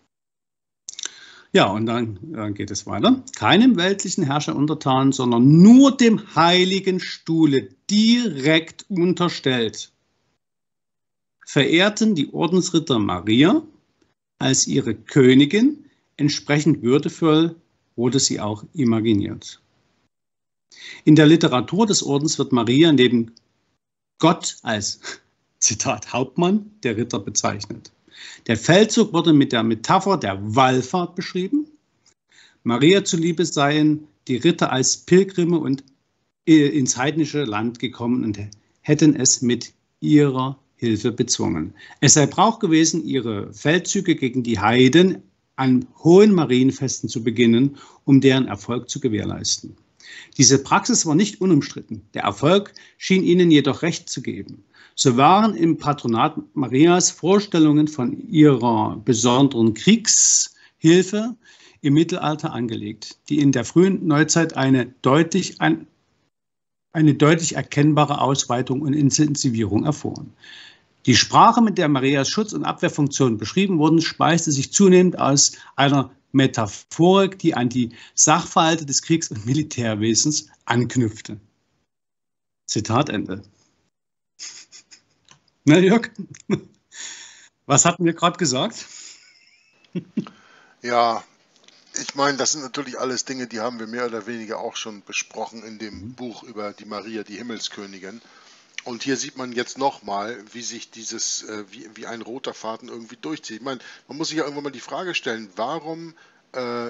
ja und dann, dann geht es weiter. Keinem weltlichen Herrscher untertan, sondern nur dem Heiligen Stuhle direkt unterstellt, verehrten die Ordensritter Maria als ihre Königin. Entsprechend würdevoll wurde sie auch imaginiert. In der Literatur des Ordens wird Maria neben Gott als, Zitat, Hauptmann der Ritter bezeichnet. Der Feldzug wurde mit der Metapher der Wallfahrt beschrieben. Maria zuliebe seien die Ritter als Pilgrime und ins heidnische Land gekommen und hätten es mit ihrer Hilfe bezwungen. Es sei Brauch gewesen, ihre Feldzüge gegen die Heiden an hohen Marienfesten zu beginnen, um deren Erfolg zu gewährleisten. Diese Praxis war nicht unumstritten. Der Erfolg schien ihnen jedoch recht zu geben. So waren im Patronat Marias Vorstellungen von ihrer besonderen Kriegshilfe im Mittelalter angelegt, die in der frühen Neuzeit eine deutlich, ein, eine deutlich erkennbare Ausweitung und Intensivierung erfuhren. Die Sprache, mit der Marias Schutz- und Abwehrfunktionen beschrieben wurden, speiste sich zunehmend aus einer Metaphorik, die an die Sachverhalte des Kriegs- und Militärwesens anknüpfte. Zitat Ende. Na Jörg, was hatten wir gerade gesagt? Ja, ich meine, das sind natürlich alles Dinge, die haben wir mehr oder weniger auch schon besprochen in dem Mhm. Buch über die Maria, die Himmelskönigin. Und hier sieht man jetzt nochmal, wie sich dieses, äh, wie, wie ein roter Faden irgendwie durchzieht. Ich meine, man muss sich ja irgendwann mal die Frage stellen, warum, äh,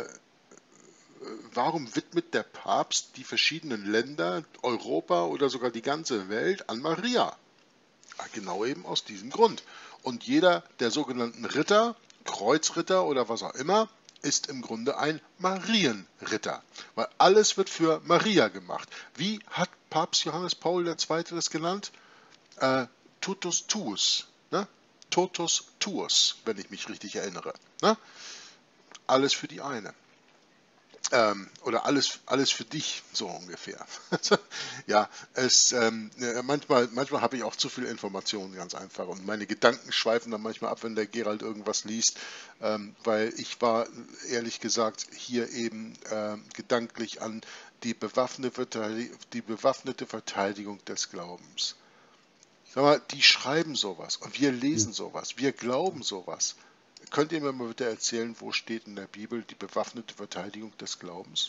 warum widmet der Papst die verschiedenen Länder, Europa oder sogar die ganze Welt an Maria? Ja, genau eben aus diesem Grund. Und jeder der sogenannten Ritter, Kreuzritter oder was auch immer, ist im Grunde ein Marienritter, weil alles wird für Maria gemacht. Wie hat Papst Johannes Paul der Zweite das genannt? Äh, Totus tuus, ne? Totus tuus, wenn ich mich richtig erinnere. Ne? Alles für die eine. Ähm, oder alles, alles für dich, so ungefähr. Ja, es, ähm, äh, manchmal, manchmal habe ich auch zu viel Informationen, ganz einfach. Und meine Gedanken schweifen dann manchmal ab, wenn der Gerald irgendwas liest, ähm, weil ich war, ehrlich gesagt, hier eben ähm, gedanklich an die bewaffnete, Verteidigung, die bewaffnete Verteidigung des Glaubens. Sag mal, die schreiben sowas und wir lesen sowas, wir glauben sowas. Könnt ihr mir mal bitte erzählen, wo steht in der Bibel die bewaffnete Verteidigung des Glaubens?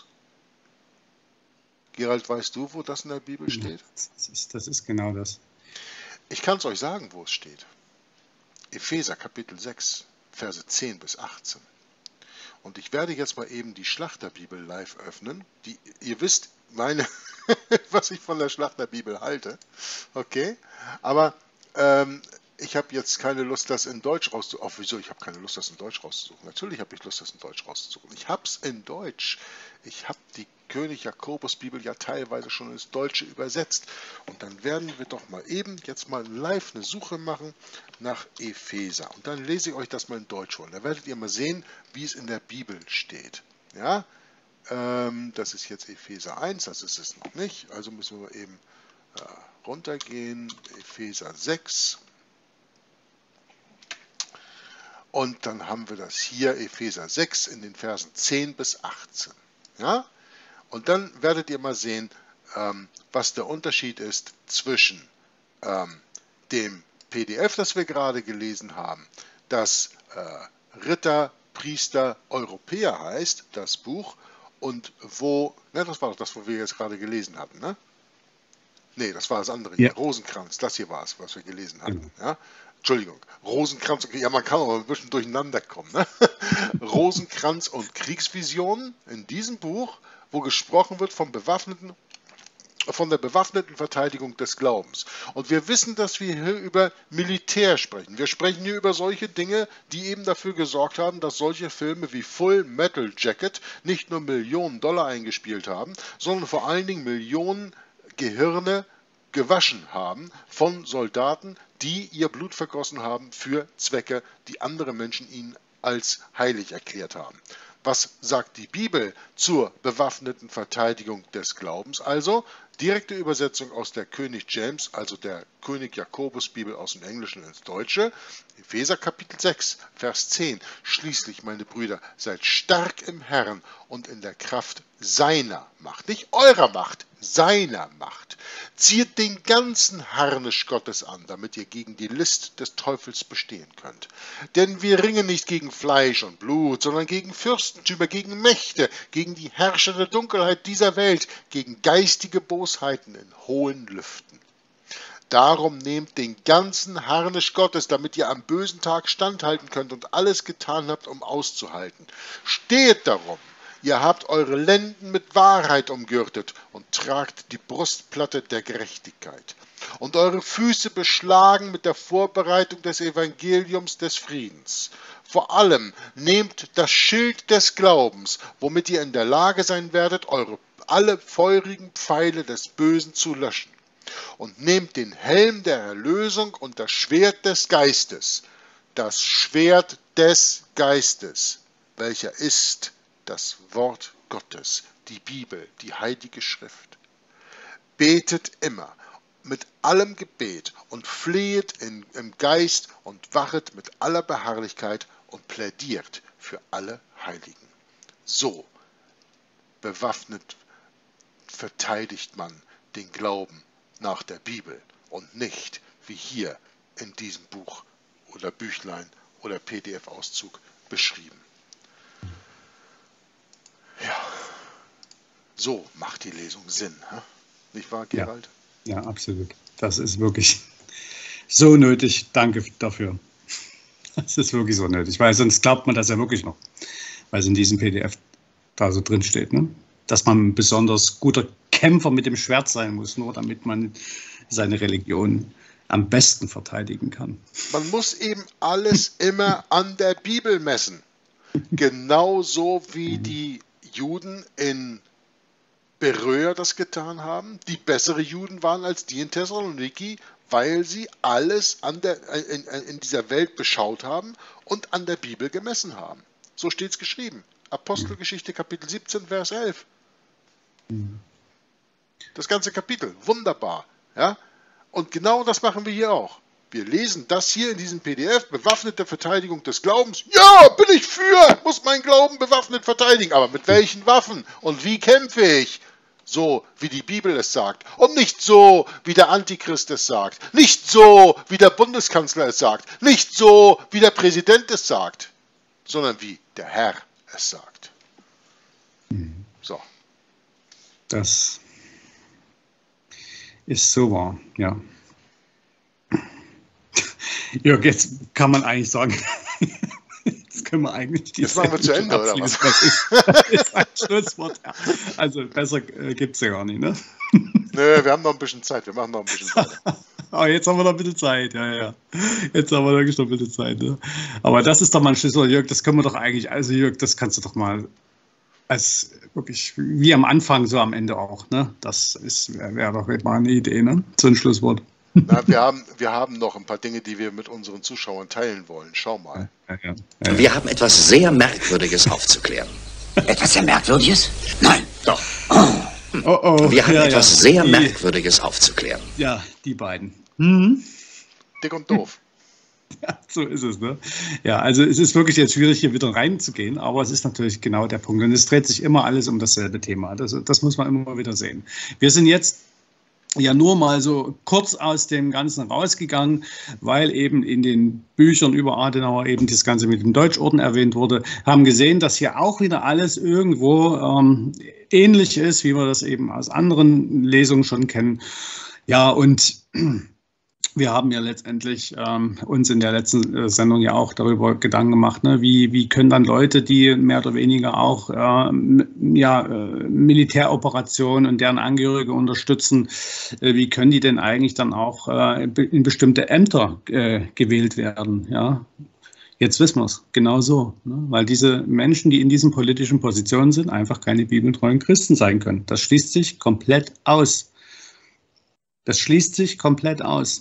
Gerald, weißt du, wo das in der Bibel steht? Das ist, das ist genau das. Ich kann es euch sagen, wo es steht. Epheser Kapitel sechs, Verse zehn bis achtzehn. Und ich werde jetzt mal eben die Schlachterbibel live öffnen. Die, ihr wisst, meine, was ich von der Schlachterbibel halte. Okay? Aber ähm, ich habe jetzt keine Lust, das in Deutsch rauszusuchen. Oh, wieso? Ich habe keine Lust, das in Deutsch rauszusuchen. Natürlich habe ich Lust, das in Deutsch rauszusuchen. Ich habe es in Deutsch. Ich habe die König Jakobus Bibel ja teilweise schon ins Deutsche übersetzt. Und dann werden wir doch mal eben jetzt mal live eine Suche machen nach Epheser. Und dann lese ich euch das mal in Deutsch vor. Da werdet ihr mal sehen, wie es in der Bibel steht. Ja, ähm, das ist jetzt Epheser eins, das ist es noch nicht. Also müssen wir eben äh, runtergehen. Epheser sechs. Und dann haben wir das hier, Epheser sechs, in den Versen zehn bis achtzehn. Ja? Und dann werdet ihr mal sehen, ähm, was der Unterschied ist zwischen ähm, dem P D F, das wir gerade gelesen haben, das äh, Ritter, Priester, Europäer heißt, das Buch, und wo, ne, das war doch das, wo wir jetzt gerade gelesen hatten, ne? Nee, das war das andere hier, Ja. Rosenkranz, das hier war es, was wir gelesen hatten. Genau. Ja? Entschuldigung, Rosenkranz, okay, ja, man kann auch ein bisschen durcheinander kommen. Ne? Rosenkranz und Kriegsvisionen in diesem Buch, wo gesprochen wird vom bewaffneten, von der bewaffneten Verteidigung des Glaubens. Und wir wissen, dass wir hier über Militär sprechen. Wir sprechen hier über solche Dinge, die eben dafür gesorgt haben, dass solche Filme wie Full Metal Jacket nicht nur Millionen Dollar eingespielt haben, sondern vor allen Dingen Millionen Gehirne gewaschen haben von Soldaten, die ihr Blut vergossen haben für Zwecke, die andere Menschen ihnen als heilig erklärt haben. Was sagt die Bibel zur bewaffneten Verteidigung des Glaubens? Also direkte Übersetzung aus der König James, also der König Jakobus Bibel aus dem Englischen ins Deutsche. Epheser Kapitel sechs, Vers zehn. Schließlich, meine Brüder, seid stark im Herrn und in der Kraft seiner Macht. Nicht eurer Macht, seiner Macht. Zieht den ganzen Harnisch Gottes an, damit ihr gegen die List des Teufels bestehen könnt. Denn wir ringen nicht gegen Fleisch und Blut, sondern gegen Fürstentümer, gegen Mächte, gegen die Herrscher der Dunkelheit dieser Welt, gegen geistige Bosheiten in hohen Lüften. Darum nehmt den ganzen Harnisch Gottes, damit ihr am bösen Tag standhalten könnt und alles getan habt, um auszuhalten. Steht darum, ihr habt eure Lenden mit Wahrheit umgürtet und tragt die Brustplatte der Gerechtigkeit. Und eure Füße beschlagen mit der Vorbereitung des Evangeliums des Friedens. Vor allem nehmt das Schild des Glaubens, womit ihr in der Lage sein werdet, eure alle feurigen Pfeile des Bösen zu löschen. Und nehmt den Helm der Erlösung und das Schwert des Geistes, das Schwert des Geistes, welcher ist das Wort Gottes, die Bibel, die Heilige Schrift. Betet immer mit allem Gebet und flehet in, im Geist und wachet mit aller Beharrlichkeit und plädiert für alle Heiligen. So bewaffnet verteidigt man den Glauben nach der Bibel und nicht wie hier in diesem Buch oder Büchlein oder P D F-Auszug beschrieben. Ja, so macht die Lesung Sinn, hä? Nicht wahr, Gerald? Ja, ja, absolut. Das ist wirklich so nötig. Danke dafür. Das ist wirklich so nötig, weil sonst glaubt man das ja wirklich noch, weil es in diesem P D F da so drin steht, ne? Dass man ein besonders guter Kämpfer mit dem Schwert sein muss, nur damit man seine Religion am besten verteidigen kann. Man muss eben alles immer an der Bibel messen. Genauso wie die Juden in Beröa das getan haben, die bessere Juden waren als die in Thessaloniki, weil sie alles an der, in, in dieser Welt beschaut haben und an der Bibel gemessen haben. So steht es geschrieben. Apostelgeschichte Kapitel siebzehn, Vers elf. Das ganze Kapitel, wunderbar. Ja? Und genau das machen wir hier auch. Wir lesen das hier in diesem P D F, bewaffnete Verteidigung des Glaubens. Ja, bin ich für, muss mein Glauben bewaffnet verteidigen. Aber mit welchen Waffen und wie kämpfe ich? So, wie die Bibel es sagt. Und nicht so, wie der Antichrist es sagt. Nicht so, wie der Bundeskanzler es sagt. Nicht so, wie der Präsident es sagt. Sondern wie der Herr es sagt. So. Das ist so wahr, ja. Jörg, jetzt kann man eigentlich sagen, jetzt können wir eigentlich die Jetzt machen wir zu Ende, oder was? Das ist, das ist ein Schlusswort. Also besser äh, gibt es ja gar nicht, ne? Nö, wir haben noch ein bisschen Zeit, wir machen noch ein bisschen weiter. Aber jetzt haben wir noch ein bisschen Zeit, ja, ja. Jetzt haben wir wirklich noch ein bisschen Zeit, ne? Aber das ist doch mal ein Schlüssel, Jörg, das können wir doch eigentlich, also Jörg, das kannst du doch mal als wirklich, wie am Anfang, so am Ende auch, ne? Das wäre wär doch mal eine Idee, ne? So ein Schlusswort. Na, wir, haben, wir haben noch ein paar Dinge, die wir mit unseren Zuschauern teilen wollen. Schau mal. Ja, ja, ja, ja. Wir haben etwas sehr Merkwürdiges aufzuklären. Etwas sehr Merkwürdiges? Nein, doch. Oh, oh. Wir haben ja, etwas ja. sehr die, Merkwürdiges aufzuklären. Ja, die beiden. Mhm. Dick und doof. Ja, so ist es, ne? Ja, also es ist wirklich jetzt schwierig, hier wieder reinzugehen, aber es ist natürlich genau der Punkt. Und es dreht sich immer alles um dasselbe Thema. Das, das muss man immer wieder sehen. Wir sind jetzt ja nur mal so kurz aus dem Ganzen rausgegangen, weil eben in den Büchern über Adenauer eben das Ganze mit dem Deutschorden erwähnt wurde, haben gesehen, dass hier auch wieder alles irgendwo ähm, ähnlich ist, wie wir das eben aus anderen Lesungen schon kennen. Ja, und wir haben ja letztendlich ähm, uns in der letzten äh, Sendung ja auch darüber Gedanken gemacht, ne? wie, wie können dann Leute, die mehr oder weniger auch äh, ja, äh, Militäroperationen und deren Angehörige unterstützen, äh, wie können die denn eigentlich dann auch äh, in bestimmte Ämter äh, gewählt werden? Ja? Jetzt wissen wir es, genau so, ne? Weil diese Menschen, die in diesen politischen Positionen sind, einfach keine bibeltreuen Christen sein können. Das schließt sich komplett aus. Das schließt sich komplett aus.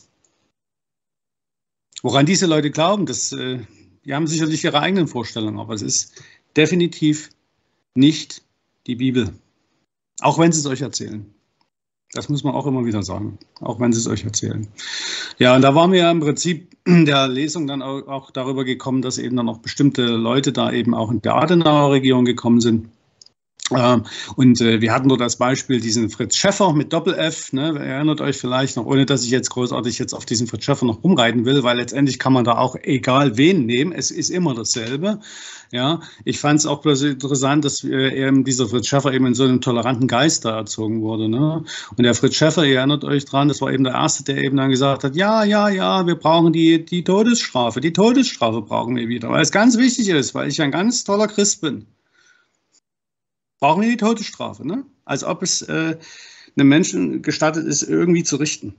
Woran diese Leute glauben, das, äh, die haben sicherlich ihre eigenen Vorstellungen, aber es ist definitiv nicht die Bibel. Auch wenn sie es euch erzählen. Das muss man auch immer wieder sagen, auch wenn sie es euch erzählen. Ja, und da waren wir ja im Prinzip in der Lesung dann auch, auch darüber gekommen, dass eben dann noch bestimmte Leute da eben auch in der Adenauer Region gekommen sind. Und wir hatten dort als Beispiel diesen Fritz Schäffer mit Doppel-F, ne, erinnert euch vielleicht noch, ohne dass ich jetzt großartig jetzt auf diesen Fritz Schäffer noch rumreiten will, weil letztendlich kann man da auch egal wen nehmen, es ist immer dasselbe. Ja, ich fand es auch bloß interessant, dass eben dieser Fritz Schäffer eben in so einem toleranten Geist da erzogen wurde. Ne? Und der Fritz Schäffer, ihr erinnert euch dran, das war eben der Erste, der eben dann gesagt hat, ja, ja, ja, wir brauchen die, die Todesstrafe, die Todesstrafe brauchen wir wieder, weil es ganz wichtig ist, weil ich ein ganz toller Christ bin. Brauchen wir die Todesstrafe, ne? Als ob es äh, einem Menschen gestattet ist, irgendwie zu richten.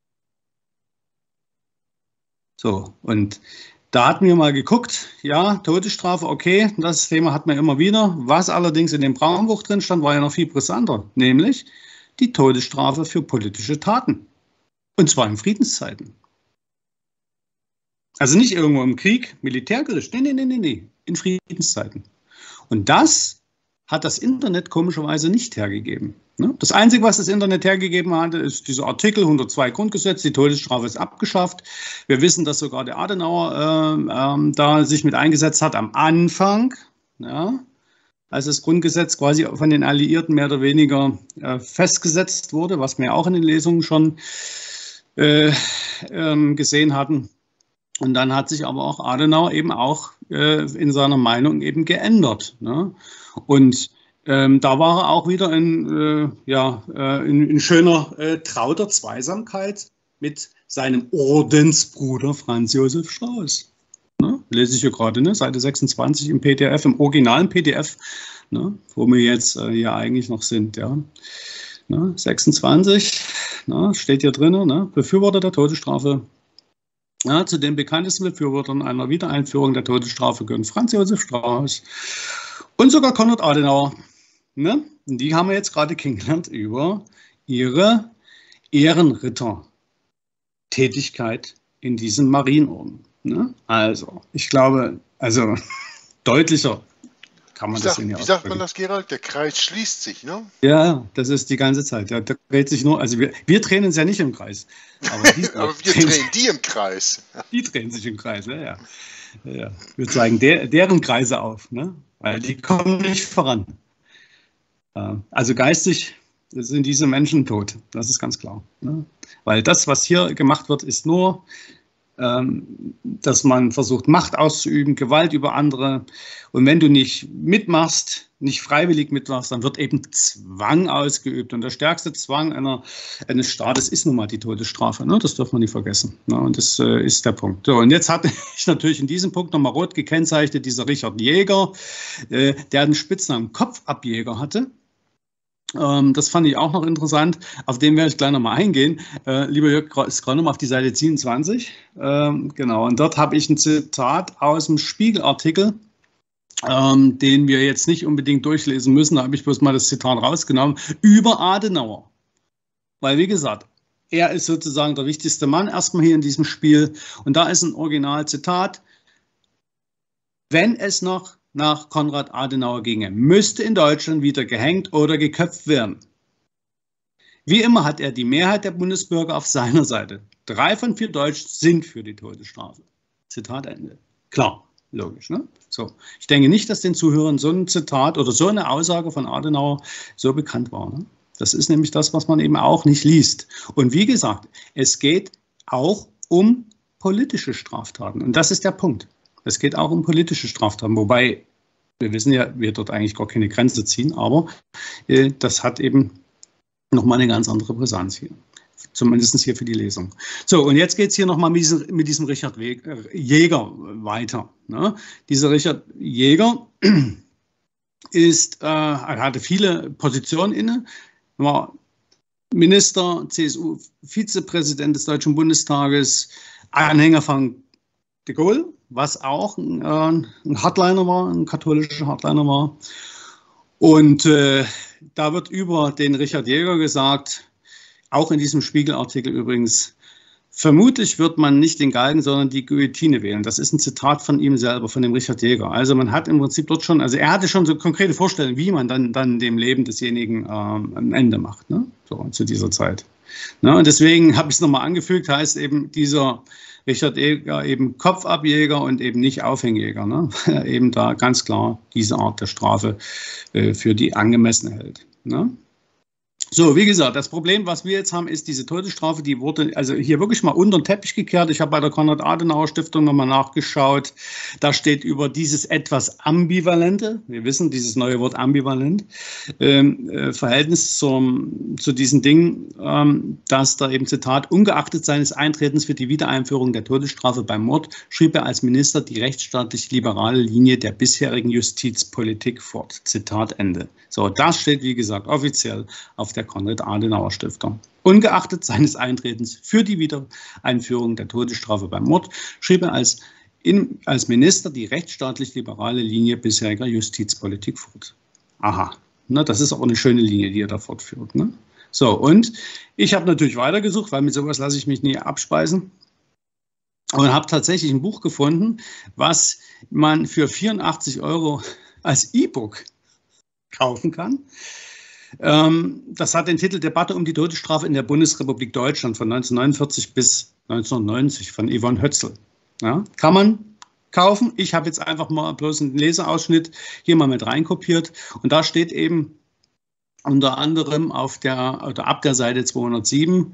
So, und da hatten wir mal geguckt, ja, Todesstrafe, okay, das Thema hatten wir immer wieder. Was allerdings in dem Braunbuch drin stand, war ja noch viel brisanter, nämlich die Todesstrafe für politische Taten. Und zwar in Friedenszeiten. Also nicht irgendwo im Krieg, Militärgericht, nee, nee, nee, nee, nee, in Friedenszeiten. Und das hat das Internet komischerweise nicht hergegeben. Das Einzige, was das Internet hergegeben hatte, ist dieser Artikel hundertzwei Grundgesetz, die Todesstrafe ist abgeschafft. Wir wissen, dass sogar der Adenauer äh, äh, da sich mit eingesetzt hat am Anfang. Ja. als das Grundgesetz quasi von den Alliierten mehr oder weniger äh, festgesetzt wurde, was wir auch in den Lesungen schon äh, ähm, gesehen hatten. Und dann hat sich aber auch Adenauer eben auch äh, in seiner Meinung eben geändert. Ne? Und ähm, da war er auch wieder in, äh, ja, äh, in, in schöner äh, trauter Zweisamkeit mit seinem Ordensbruder Franz Josef Strauß. Ne? Lese ich hier gerade, ne? Seite sechsundzwanzig im P D F, im originalen P D F, ne? Wo wir jetzt äh, hier eigentlich noch sind. Ja? Ne? sechsundzwanzig, ne? Steht hier drin, ne? Befürworter der Todesstrafe. Ja, zu den bekanntesten Befürwortern einer Wiedereinführung der Todesstrafe gehören Franz Josef Strauß und sogar Konrad Adenauer. Ne? Und die haben wir jetzt gerade kennengelernt über ihre Ehrenritter-Tätigkeit in diesem Marienorden. Ne? Also, ich glaube, also deutlicher kann man wie das sagt, nicht Wie sagt man das, Gerald? Der Kreis schließt sich, ne? Ja, das ist die ganze Zeit. Ja, der dreht sich nur, also wir, wir drehen uns ja nicht im Kreis. Aber, die, aber wir drehen, drehen die im Kreis. Die drehen sich im Kreis, ja, ja. ja. Wir zeigen der, deren Kreise auf, ne? Weil die kommen nicht voran. Also geistig sind diese Menschen tot, das ist ganz klar. Ne? Weil das, was hier gemacht wird, ist nur, dass man versucht, Macht auszuüben, Gewalt über andere. Und wenn du nicht mitmachst, nicht freiwillig mitmachst, dann wird eben Zwang ausgeübt. Und der stärkste Zwang einer, eines Staates ist nun mal die Todesstrafe. Ne? Das darf man nicht vergessen. Ne? Und das äh, ist der Punkt. So, und jetzt hatte ich natürlich in diesem Punkt nochmal rot gekennzeichnet, dieser Richard Jäger, äh, der den Spitznamen Kopfabjäger hatte. Das fand ich auch noch interessant, auf den werde ich gleich nochmal eingehen. Äh, lieber Jörg, scroll nochmal auf die Seite siebenundzwanzig. Ähm, genau, und dort habe ich ein Zitat aus dem Spiegelartikel, ähm, den wir jetzt nicht unbedingt durchlesen müssen. Da habe ich bloß mal das Zitat rausgenommen, über Adenauer. Weil, wie gesagt, er ist sozusagen der wichtigste Mann erstmal hier in diesem Spiel. Und da ist ein Originalzitat. Wenn es noch nach Konrad Adenauer ginge, müsste in Deutschland wieder gehängt oder geköpft werden. Wie immer hat er die Mehrheit der Bundesbürger auf seiner Seite. Drei von vier Deutschen sind für die Todesstrafe. Zitat Ende. Klar, logisch. Ne? So. Ich denke nicht, dass den Zuhörern so ein Zitat oder so eine Aussage von Adenauer so bekannt war. Ne? Das ist nämlich das, was man eben auch nicht liest. Und wie gesagt, es geht auch um politische Straftaten. Und das ist der Punkt. Es geht auch um politische Straftaten, wobei wir wissen ja, wir dort eigentlich gar keine Grenze ziehen, aber äh, das hat eben nochmal eine ganz andere Brisanz hier, zumindest hier für die Lesung. So, und jetzt geht es hier nochmal mit, diesem, mit diesem Richard We äh, Jäger weiter. Ne? Dieser Richard Jäger ist, äh, er hatte viele Positionen inne, war Minister, C S U-Vizepräsident des Deutschen Bundestages, Anhänger von de Gaulle, was auch ein, äh, ein Hardliner war, ein katholischer Hardliner war. Und äh, da wird über den Richard Jäger gesagt, auch in diesem Spiegelartikel übrigens, vermutlich wird man nicht den Galgen, sondern die Guillotine wählen. Das ist ein Zitat von ihm selber, von dem Richard Jäger. Also man hat im Prinzip dort schon, also er hatte schon so konkrete Vorstellungen, wie man dann, dann dem Leben desjenigen ähm, ein Ende macht, ne? So, zu dieser Zeit. Ne? Und deswegen habe ich es nochmal angefügt, heißt eben dieser Richard Jäger eben Kopfabjäger und eben nicht Aufhängjäger, ne? Weil er eben da ganz klar diese Art der Strafe äh, für die angemessen hält. Ne? So, wie gesagt, das Problem, was wir jetzt haben, ist diese Todesstrafe, die wurde also hier wirklich mal unter den Teppich gekehrt. Ich habe bei der Konrad-Adenauer-Stiftung nochmal nachgeschaut. Da steht über dieses etwas ambivalente, wir wissen, dieses neue Wort ambivalent, ähm, äh, Verhältnis zum, zu diesen Dingen, ähm, dass da eben, Zitat, ungeachtet seines Eintretens für die Wiedereinführung der Todesstrafe beim Mord, schrieb er als Minister die rechtsstaatlich-liberale Linie der bisherigen Justizpolitik fort. Zitat Ende. So, das steht, wie gesagt, offiziell auf der Konrad-Adenauer-Stiftung. Ungeachtet seines Eintretens für die Wiedereinführung der Todesstrafe beim Mord, schrieb er als, in, als Minister die rechtsstaatlich-liberale Linie bisheriger Justizpolitik fort. Aha, ne, das ist auch eine schöne Linie, die er da fortführt. Ne? So, und ich habe natürlich weitergesucht, weil mit sowas lasse ich mich nie abspeisen. Und habe tatsächlich ein Buch gefunden, was man für vierundachtzig Euro als E-Book kaufen kann. Ähm, das hat den Titel Debatte um die Todesstrafe in der Bundesrepublik Deutschland von neunzehnhundertneunundvierzig bis neunzehnhundertneunzig von Yvonne Hötzl. Ja, kann man kaufen. Ich habe jetzt einfach mal bloß einen Leseausschnitt hier mal mit reinkopiert. Und da steht eben unter anderem auf der, oder ab der Seite zweihundertsieben,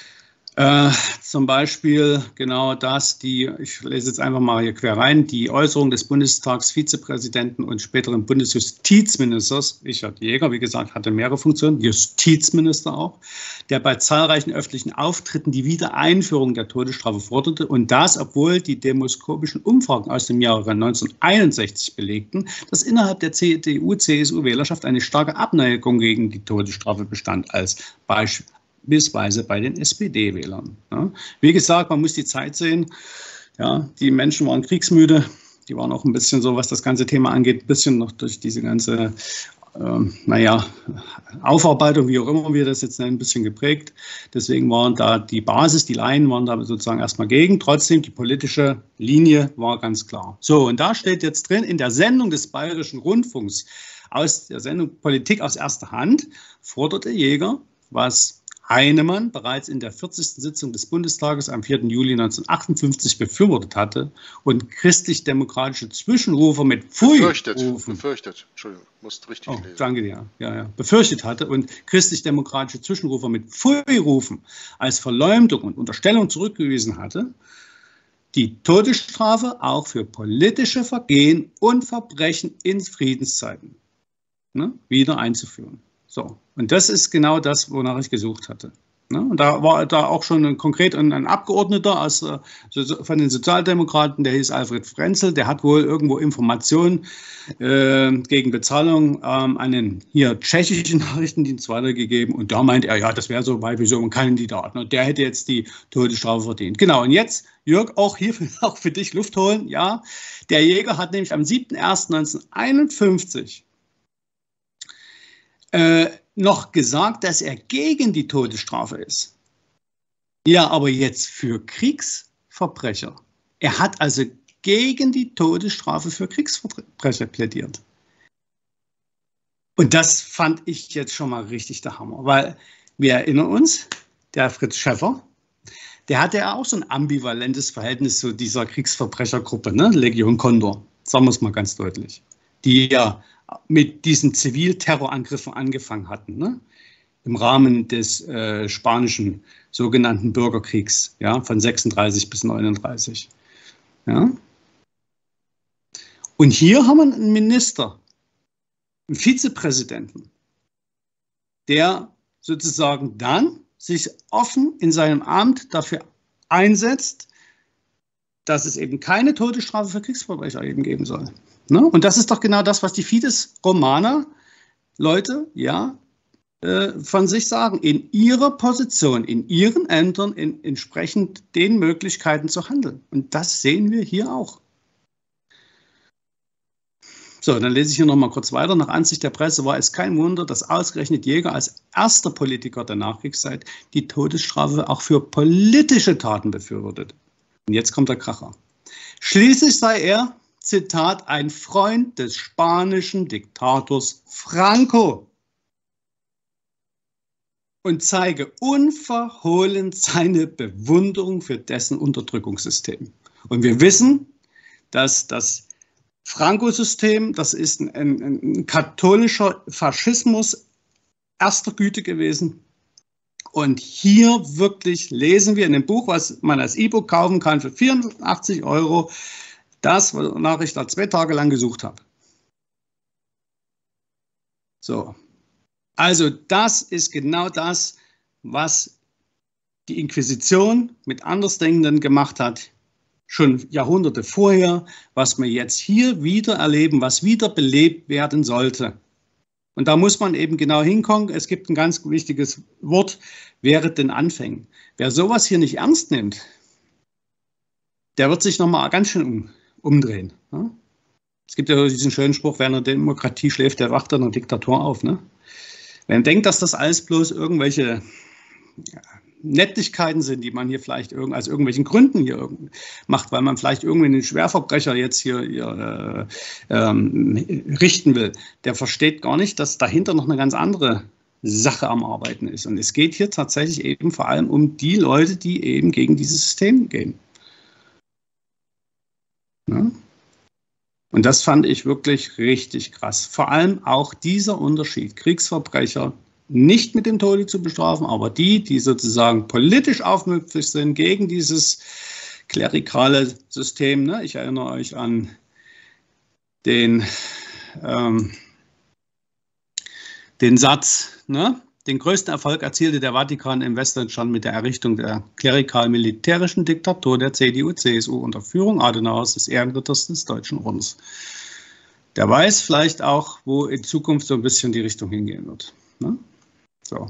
Äh, zum Beispiel genau das, die, ich lese jetzt einfach mal hier quer rein, die Äußerung des Bundestagsvizepräsidenten und späteren Bundesjustizministers, Richard Jäger, wie gesagt, hatte mehrere Funktionen, Justizminister auch, der bei zahlreichen öffentlichen Auftritten die Wiedereinführung der Todesstrafe forderte und das, obwohl die demoskopischen Umfragen aus dem Jahre neunzehnhunderteinundsechzig belegten, dass innerhalb der C D U-C S U-Wählerschaft eine starke Abneigung gegen die Todesstrafe bestand, als Beispiel. Beispielsweise bei den S P D-Wählern. Ja. Wie gesagt, man muss die Zeit sehen. Ja, die Menschen waren kriegsmüde. Die waren auch ein bisschen so, was das ganze Thema angeht, ein bisschen noch durch diese ganze, äh, naja, Aufarbeitung, wie auch immer wir das jetzt nennen, ein bisschen geprägt. Deswegen waren da die Basis, die Laien waren da sozusagen erstmal gegen. Trotzdem, die politische Linie war ganz klar. So, und da steht jetzt drin, in der Sendung des Bayerischen Rundfunks, aus der Sendung Politik aus erster Hand, forderte Jäger, was Heinemann bereits in der vierzigsten Sitzung des Bundestages am vierten Juli neunzehnhundertachtundfünfzig befürwortet hatte und christlich-demokratische Zwischenrufer mit Pfui Befürchtet, rufen. befürchtet, Entschuldigung, musst richtig oh, lesen. Danke dir, ja, ja, befürchtet hatte und christlich-demokratische Zwischenrufer mit Pfui rufen als Verleumdung und Unterstellung zurückgewiesen hatte, die Todesstrafe auch für politische Vergehen und Verbrechen in Friedenszeiten, ne, wieder einzuführen. So, und das ist genau das, wonach ich gesucht hatte. Ne? Und da war da auch schon ein, konkret ein, ein Abgeordneter aus, äh, von den Sozialdemokraten, der hieß Alfred Frenzel, der hat wohl irgendwo Informationen äh, gegen Bezahlung ähm, an den hier tschechischen Nachrichtendienst weitergegeben. Und da meint er, ja, das wäre so weit wie so ein Kandidat. Und der hätte jetzt die Todesstrafe verdient. Genau, und jetzt, Jörg, auch hier für, auch für dich Luft holen. Ja, der Jäger hat nämlich am siebten ersten neunzehnhunderteinundfünfzig Äh, noch gesagt, dass er gegen die Todesstrafe ist. Ja, aber jetzt für Kriegsverbrecher. Er hat also gegen die Todesstrafe für Kriegsverbrecher plädiert. Und das fand ich jetzt schon mal richtig der Hammer, weil wir erinnern uns, der Fritz Schäffer, der hatte ja auch so ein ambivalentes Verhältnis zu dieser Kriegsverbrechergruppe, ne? Legion Condor, sagen wir es mal ganz deutlich, die ja mit diesen Zivilterrorangriffen angefangen hatten, ne? Im Rahmen des äh, spanischen sogenannten Bürgerkriegs, ja, von sechsunddreißig bis neununddreißig. Ja? Und hier haben wir einen Minister, einen Vizepräsidenten, der sozusagen dann sich offen in seinem Amt dafür einsetzt, dass es eben keine Todesstrafe für Kriegsverbrecher eben geben soll. Ne? Und das ist doch genau das, was die Fidesz-Romaner, Leute, ja, äh, von sich sagen, in ihrer Position, in ihren Ämtern, in, entsprechend den Möglichkeiten zu handeln. Und das sehen wir hier auch. So, dann lese ich hier noch mal kurz weiter. Nach Ansicht der Presse war es kein Wunder, dass ausgerechnet Jäger als erster Politiker der Nachkriegszeit die Todesstrafe auch für politische Taten befürwortet. Und jetzt kommt der Kracher. Schließlich sei er, Zitat, ein Freund des spanischen Diktators Franco und zeige unverhohlen seine Bewunderung für dessen Unterdrückungssystem. Und wir wissen, dass das Franco-System, das ist ein, ein, ein katholischer Faschismus erster Güte gewesen. Und hier wirklich lesen wir in dem Buch, was man als E-Book kaufen kann für vierundachtzig Euro, das, wonach ich da zwei Tage lang gesucht habe. So, also das ist genau das, was die Inquisition mit Andersdenkenden gemacht hat, schon Jahrhunderte vorher, was wir jetzt hier wieder erleben, was wieder belebt werden sollte. Und da muss man eben genau hinkommen. Es gibt ein ganz wichtiges Wort, während den Anfängen. Wer sowas hier nicht ernst nimmt, der wird sich nochmal ganz schön um, umdrehen. Ne? Es gibt ja diesen schönen Spruch, wer in der Demokratie schläft, der wacht in der Diktatur auf. Ne? Wer denkt, dass das alles bloß irgendwelche ja, Nettigkeiten sind, die man hier vielleicht irg aus irgendwelchen Gründen hier macht, weil man vielleicht irgendwie einen Schwerverbrecher jetzt hier, hier äh, ähm, richten will, der versteht gar nicht, dass dahinter noch eine ganz andere Sache am Arbeiten ist. Und es geht hier tatsächlich eben vor allem um die Leute, die eben gegen dieses System gehen. Ja? Und das fand ich wirklich richtig krass. Vor allem auch dieser Unterschied, Kriegsverbrecher nicht mit dem Tode zu bestrafen, aber die, die sozusagen politisch aufmüpfig sind gegen dieses klerikale System. Ne? Ich erinnere euch an den, ähm, den Satz, ne? Den größten Erfolg erzielte der Vatikan im Westdeutschland mit der Errichtung der klerikal-militärischen Diktatur der C D U C S U unter Führung Adenauers des Ehrenritters des Deutschen Ordens. Der weiß vielleicht auch, wo in Zukunft so ein bisschen die Richtung hingehen wird. Ne? So.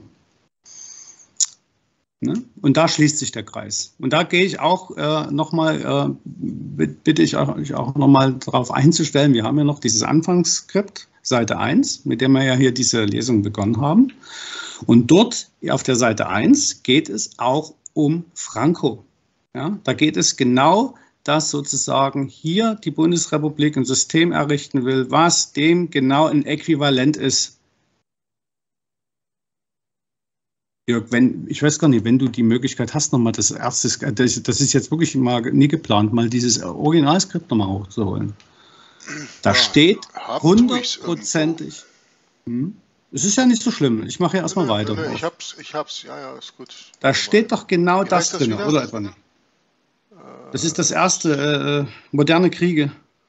Ne? Und da schließt sich der Kreis. Und da gehe ich auch äh, nochmal, äh, bitte ich euch auch nochmal darauf einzustellen, wir haben ja noch dieses Anfangsskript, Seite eins, mit dem wir ja hier diese Lesung begonnen haben. Und dort auf der Seite eins geht es auch um Franco. Ja, da geht es genau, dass sozusagen hier die Bundesrepublik ein System errichten will, was dem genau ein Äquivalent ist. Jörg, wenn, ich weiß gar nicht, wenn du die Möglichkeit hast, nochmal das erste, das, das ist jetzt wirklich mal nie geplant, mal dieses Originalskript nochmal hochzuholen. Da ja, steht hundertprozentig. Hm? Es ist ja nicht so schlimm. Ich mache ja erstmal weiter. Nee, ich hab's, ich hab's, ja, ja, ist gut. Da steht doch genau das drin, oder etwa nicht? Das ist das erste, äh, moderne Kriege.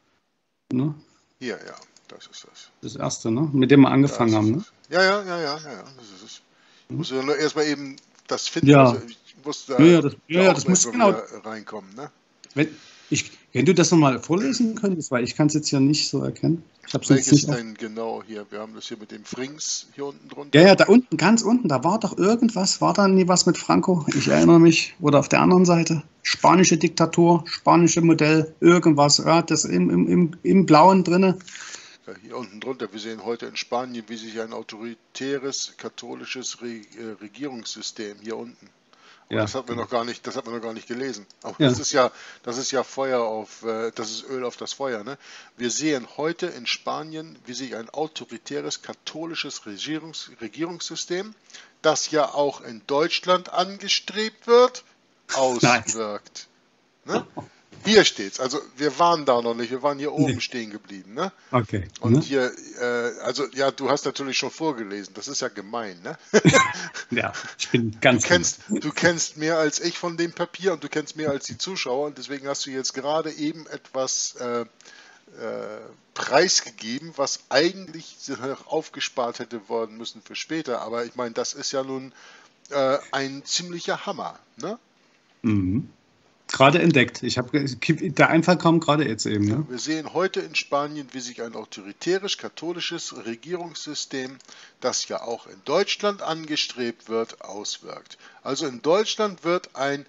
Ne? Hier, ja, das ist das. Das erste, ne? Mit dem wir angefangen ja, haben. Ne? Ja, ja, ja, ja, ja, das ist es. Ich muss ja nur erstmal eben das finden. Ja, also ich muss da ja, ja, das, ja, ja, das muss genau reinkommen. Ne? Wenn, ich, wenn du das nochmal vorlesen könntest, weil ich kann es jetzt hier nicht so erkennen. Ich hab's Welches jetzt nicht denn genau hier? Wir haben das hier mit dem Frings hier unten drunter. Ja, ja, da unten, ganz unten, da war doch irgendwas, war da nie was mit Franco? Ich erinnere mich. Oder auf der anderen Seite, spanische Diktatur, spanische Modell, irgendwas, ja, das im, im, im, im Blauen drinne. Ja, hier unten drunter, wir sehen heute in Spanien, wie sich ein autoritäres katholisches Re äh, Regierungssystem hier unten. Ja. Das hat man noch gar nicht, das hat man noch gar nicht gelesen. Aber ja. das ist ja, das ist ja Feuer auf, äh, das ist Öl auf das Feuer. Ne? Wir sehen heute in Spanien, wie sich ein autoritäres katholisches Regierungs Regierungssystem, das ja auch in Deutschland angestrebt wird, auswirkt. Ne? Hier steht's. Also wir waren da noch nicht, wir waren hier oben nee. stehen geblieben. Ne? Okay. Und ne? hier, äh, also ja, du hast natürlich schon vorgelesen. Das ist ja gemein, ne? Ja, ich bin ganz. Du kennst, du kennst mehr als ich von dem Papier und du kennst mehr als die Zuschauer und deswegen hast du jetzt gerade eben etwas äh, äh, preisgegeben, was eigentlich aufgespart hätte worden müssen für später. Aber ich meine, das ist ja nun äh, ein ziemlicher Hammer, ne? Mhm. Gerade entdeckt. Ich habe der Einfall kam gerade jetzt eben. Ne? Wir sehen heute in Spanien, wie sich ein autoritärisch-katholisches Regierungssystem, das ja auch in Deutschland angestrebt wird, auswirkt. Also in Deutschland wird ein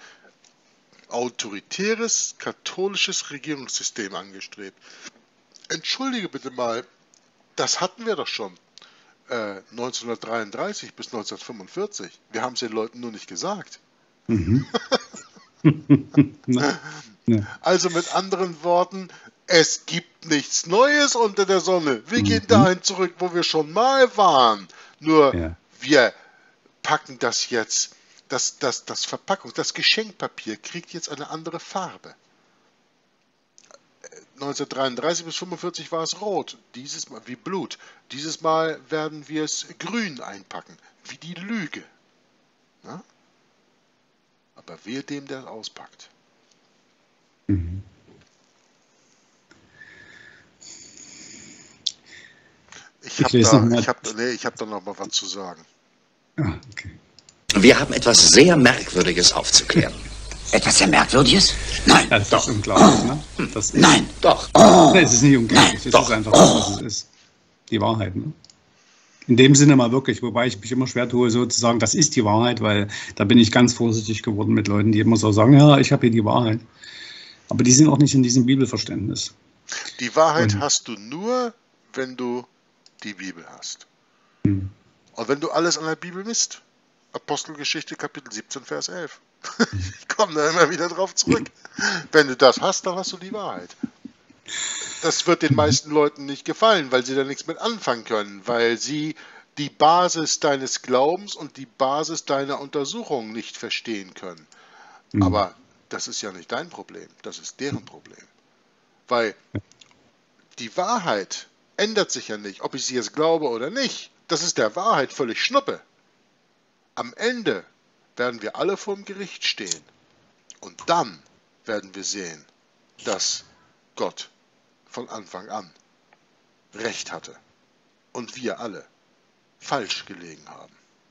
autoritäres katholisches Regierungssystem angestrebt. Entschuldige bitte mal, das hatten wir doch schon äh, neunzehnhundertdreiunddreißig bis neunzehnhundertfünfundvierzig. Wir haben es den Leuten nur nicht gesagt. Mhm. Also mit anderen Worten, es gibt nichts Neues unter der Sonne. Wir gehen mhm. dahin zurück, wo wir schon mal waren. Nur ja. wir packen das jetzt, das, das, das Verpackung, das Geschenkpapier kriegt jetzt eine andere Farbe. neunzehnhundertdreiunddreißig bis fünfundvierzig war es rot, dieses Mal wie Blut. Dieses Mal werden wir es grün einpacken, wie die Lüge. Ja? Aber wehe dem, der auspackt. Mhm. Ich habe da, ich hab, nee, ich hab da noch mal was zu sagen. Ah, okay. Wir haben etwas sehr Merkwürdiges aufzuklären. Etwas sehr Merkwürdiges? Nein. Ja, das doch. ist unglaublich, ne? Das ist, Nein. Doch. Oh. Nee, es ist nicht unglaublich. Nein, es doch. ist einfach das, was es ist. Die Wahrheit, ne? In dem Sinne mal wirklich, wobei ich mich immer schwer tue, so zu sagen, das ist die Wahrheit, weil da bin ich ganz vorsichtig geworden mit Leuten, die immer so sagen, ja, ich habe hier die Wahrheit. Aber die sind auch nicht in diesem Bibelverständnis. Die Wahrheit Und, hast du nur, wenn du die Bibel hast. Hm. Und wenn du alles an der Bibel misst. Apostelgeschichte Kapitel siebzehn, Vers elf. Ich komme da immer wieder drauf zurück. Wenn du das hast, dann hast du die Wahrheit. Das wird den meisten Leuten nicht gefallen, weil sie da nichts mit anfangen können, weil sie die Basis deines Glaubens und die Basis deiner Untersuchung nicht verstehen können. Mhm. Aber das ist ja nicht dein Problem, das ist deren Problem. Weil die Wahrheit ändert sich ja nicht, ob ich sie jetzt glaube oder nicht. Das ist der Wahrheit völlig Schnuppe. Am Ende werden wir alle vor dem Gericht stehen. Und dann werden wir sehen, dass Gott von Anfang an Recht hatte und wir alle falsch gelegen haben.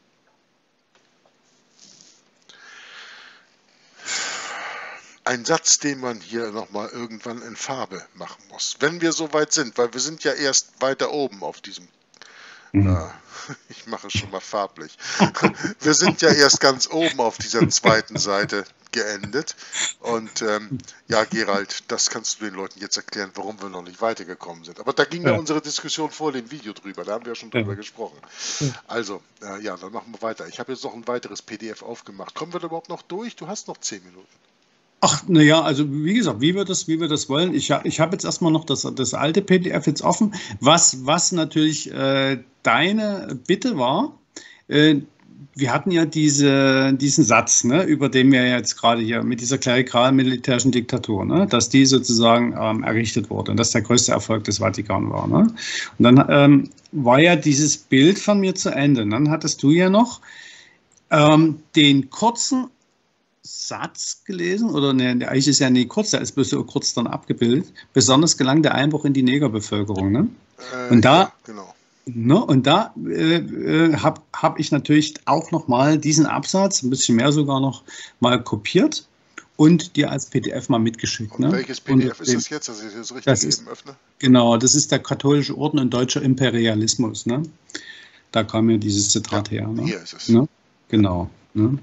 Ein Satz, den man hier nochmal irgendwann in Farbe machen muss. Wenn wir so weit sind, weil wir sind ja erst weiter oben auf diesem, mhm. äh, ich mache es schon mal farblich, wir sind ja erst ganz oben auf dieser zweiten Seite geendet. Und ähm, ja, Gerald, das kannst du den Leuten jetzt erklären, warum wir noch nicht weitergekommen sind. Aber da ging ja, ja unsere Diskussion vor dem Video drüber, da haben wir ja schon drüber ja. gesprochen. Also, äh, ja, dann machen wir weiter. Ich habe jetzt noch ein weiteres P D F aufgemacht. Kommen wir da überhaupt noch durch? Du hast noch zehn Minuten. Ach, naja, also wie gesagt, wie wir das, wie wir das wollen. Ich, ich habe jetzt erstmal noch das, das alte P D F jetzt offen. Was, was natürlich äh, deine Bitte war, äh, wir hatten ja diese, diesen Satz, ne, über den wir jetzt gerade hier mit dieser klerikal-militärischen Diktatur, ne, dass die sozusagen ähm, errichtet wurde und dass der größte Erfolg des Vatikan war. Ne? Und dann ähm, war ja dieses Bild von mir zu Ende. Und dann hattest du ja noch ähm, den kurzen Satz gelesen, oder ne, eigentlich ist ja nicht kurz, der ist bloß so kurz dann abgebildet. Besonders gelang der Einbruch in die Negerbevölkerung. Ne? Äh, und da, ja, genau. ne, und da äh, äh, habe hab ich natürlich auch noch mal diesen Absatz, ein bisschen mehr sogar noch mal kopiert und dir als P D F mal mitgeschickt. Und ne? welches P D F und, ist das jetzt, dass ich das richtig das eben ist, öffne? Genau, das ist der katholische Orden und deutscher Imperialismus. Ne? Da kam ja dieses Zitat ja, her. Ne? Hier ist es. Ne? Genau. Ne?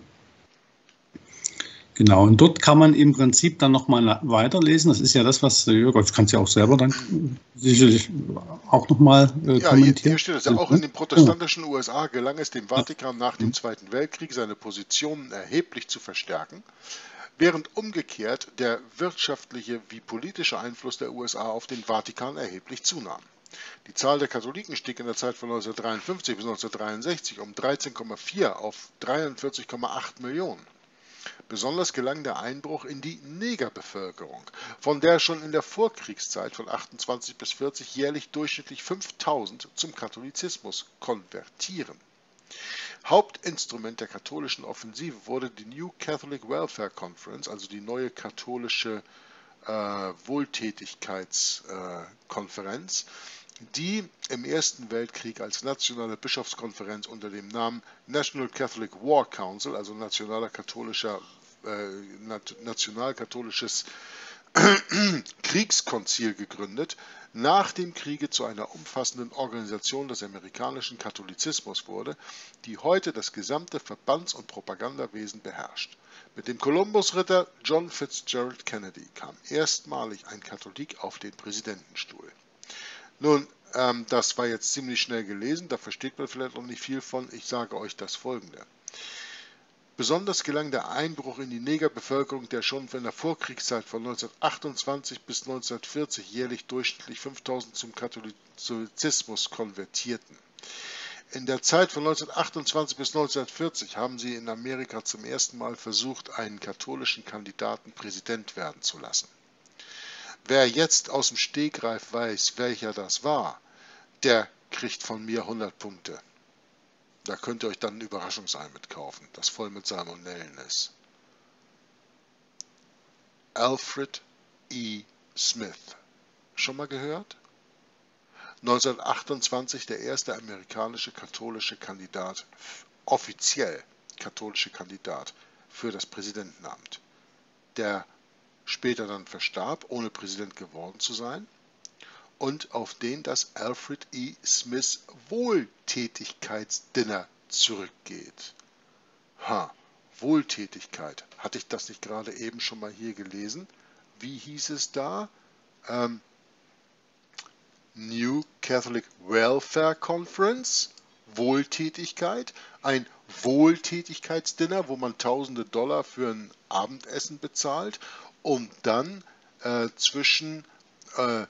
Genau, und dort kann man im Prinzip dann nochmal weiterlesen. Das ist ja das, was, das kannst du ja auch selber dann sicherlich auch nochmal äh, ja, kommentieren. Hier, hier steht es ja, auch in den protestantischen U S A gelang es dem Vatikan nach dem Zweiten Weltkrieg, seine Positionen erheblich zu verstärken, während umgekehrt der wirtschaftliche wie politische Einfluss der U S A auf den Vatikan erheblich zunahm. Die Zahl der Katholiken stieg in der Zeit von neunzehnhundertdreiundfünfzig bis neunzehnhundertdreiundsechzig um dreizehn Komma vier auf dreiundvierzig Komma acht Millionen. Besonders gelang der Einbruch in die Negerbevölkerung, von der schon in der Vorkriegszeit von achtundzwanzig bis vierzig jährlich durchschnittlich fünftausend zum Katholizismus konvertieren. Hauptinstrument der katholischen Offensive wurde die New Catholic Welfare Conference, also die neue katholische äh, Wohltätigkeitskonferenz, äh, die im Ersten Weltkrieg als nationale Bischofskonferenz unter dem Namen National Catholic War Council, also nationaler katholischer, äh, nationalkatholisches Kriegskonzil gegründet, nach dem Kriege zu einer umfassenden Organisation des amerikanischen Katholizismus wurde, die heute das gesamte Verbands- und Propagandawesen beherrscht. Mit dem Columbus-Ritter John Fitzgerald Kennedy kam erstmalig ein Katholik auf den Präsidentenstuhl. Nun, ähm, das war jetzt ziemlich schnell gelesen, da versteht man vielleicht noch nicht viel von. Ich sage euch das Folgende. Besonders gelang der Einbruch in die Negerbevölkerung, der schon in der Vorkriegszeit von neunzehnhundertachtundzwanzig bis neunzehnhundertvierzig jährlich durchschnittlich fünftausend zum Katholizismus konvertierten. In der Zeit von neunzehnhundertachtundzwanzig bis neunzehnhundertvierzig haben sie in Amerika zum ersten Mal versucht, einen katholischen Kandidaten Präsident werden zu lassen. Wer jetzt aus dem Stegreif weiß, welcher das war, der kriegt von mir hundert Punkte. Da könnt ihr euch dann ein Überraschungsei mitkaufen, das voll mit Salmonellen ist. Alfred E. Smith. Schon mal gehört? neunzehnhundertachtundzwanzig der erste amerikanische katholische Kandidat, offiziell katholische Kandidat für das Präsidentenamt, der später dann verstarb, ohne Präsident geworden zu sein, und auf den das Alfred E. Smith Wohltätigkeitsdinner zurückgeht. Ha, Wohltätigkeit. Hatte ich das nicht gerade eben schon mal hier gelesen? Wie hieß es da? Ähm, New Catholic Welfare Conference, Wohltätigkeit, ein Wohltätigkeitsdinner, wo man tausende Dollar für ein Abendessen bezahlt, um dann äh, zwischen äh,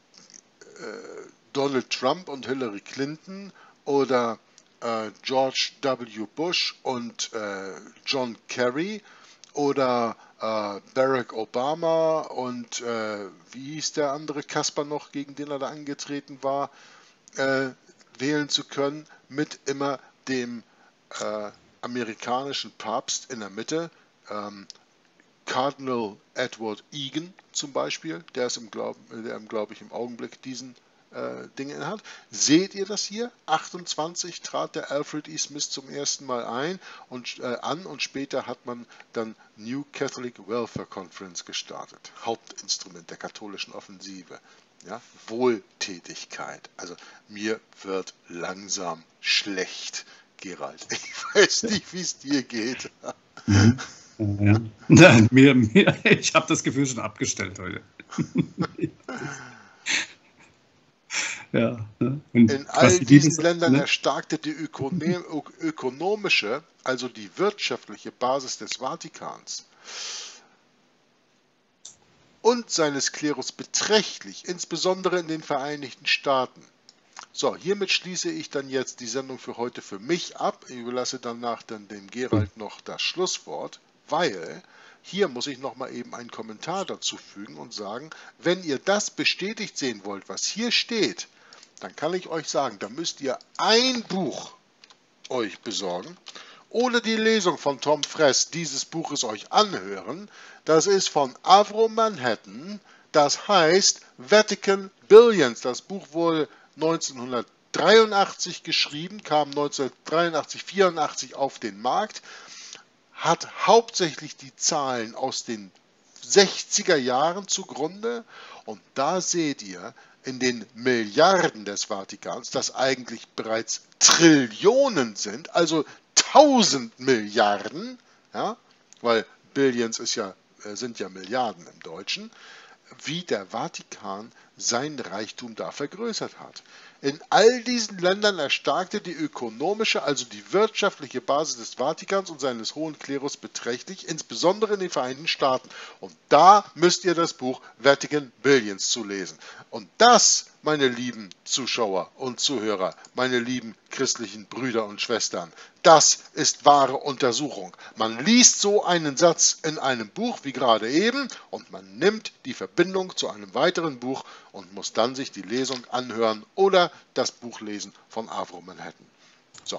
Donald Trump und Hillary Clinton oder äh, George W. Bush und äh, John Kerry oder äh, Barack Obama und äh, wie hieß der andere Kasper noch, gegen den er da angetreten war, äh, wählen zu können, mit immer dem äh, amerikanischen Papst in der Mitte, ähm, Cardinal Edward Egan zum Beispiel, der ist im Glauben, der im, glaube ich, im Augenblick diesen äh, Ding innehat. Seht ihr das hier? achtundzwanzig trat der Alfred E. Smith zum ersten Mal ein und äh, an und später hat man dann New Catholic Welfare Conference gestartet. Hauptinstrument der katholischen Offensive. Ja? Wohltätigkeit. Also mir wird langsam schlecht, Gerald. Ich weiß nicht, wie es dir geht. Mhm. Ja. Nein, mir, mir, ich habe das Gefühl schon abgestellt heute. Ja, ne? Und in all diesen Bibel, Ländern ne? erstarkte die ökonom ökonomische, also die wirtschaftliche Basis des Vatikans und seines Klerus beträchtlich, insbesondere in den Vereinigten Staaten. So, hiermit schließe ich dann jetzt die Sendung für heute für mich ab. Ich überlasse danach dann dem Gerald noch das Schlusswort, weil hier muss ich noch mal eben einen Kommentar dazu fügen und sagen, wenn ihr das bestätigt sehen wollt, was hier steht, dann kann ich euch sagen, da müsst ihr ein Buch euch besorgen oder die Lesung von Tom Fress dieses Buches euch anhören. Das ist von Avro Manhattan, das heißt Vatican Billions. Das Buch wurde neunzehnhundertdreiundachtzig geschrieben, kam neunzehnhundertdreiundachtzig, vierundachtzig auf den Markt, hat hauptsächlich die Zahlen aus den sechziger Jahren zugrunde und da seht ihr in den Milliarden des Vatikans, dass eigentlich bereits Trillionen sind, also tausend Milliarden, ja, weil Billions ist ja, sind ja Milliarden im Deutschen, wie der Vatikan seinen Reichtum da vergrößert hat. In all diesen Ländern erstarkte die ökonomische, also die wirtschaftliche Basis des Vatikans und seines hohen Klerus beträchtlich, insbesondere in den Vereinigten Staaten. Und da müsst ihr das Buch Vatican Billions zu lesen. Und das, meine lieben Zuschauer und Zuhörer, meine lieben christlichen Brüder und Schwestern, das ist wahre Untersuchung. Man liest so einen Satz in einem Buch wie gerade eben und man nimmt die Verbindung zu einem weiteren Buch und muss dann sich die Lesung anhören oder das Buch lesen von Avro Manhattan. So,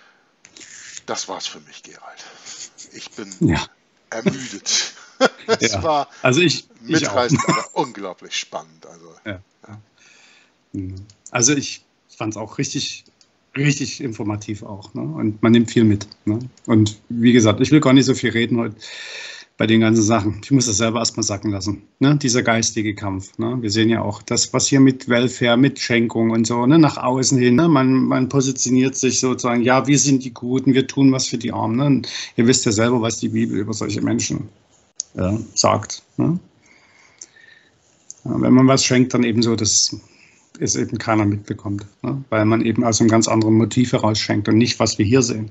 das war's für mich, Gerald. Ich bin ja. ermüdet. Es ja. war also ich, mitreißend, ich aber unglaublich spannend. Also, ja. Ja. also ich fand es auch richtig, richtig informativ auch. Ne? Und man nimmt viel mit. Ne? Und wie gesagt, ich will gar nicht so viel reden heute bei den ganzen Sachen. Ich muss das selber erstmal sacken lassen. Ne? Dieser geistige Kampf. Ne? Wir sehen ja auch das, was hier mit Welfare, mit Schenkung und so, ne? nach außen hin. Ne? Man, man positioniert sich sozusagen, ja, wir sind die Guten, wir tun was für die Armen. Ne? Und ihr wisst ja selber, was die Bibel über solche Menschen ja, sagt. Ne? Ja, wenn man was schenkt, dann eben so, dass es eben keiner mitbekommt. Ne? Weil man eben aus einem ganz anderen Motiv heraus schenkt und nicht, was wir hier sehen.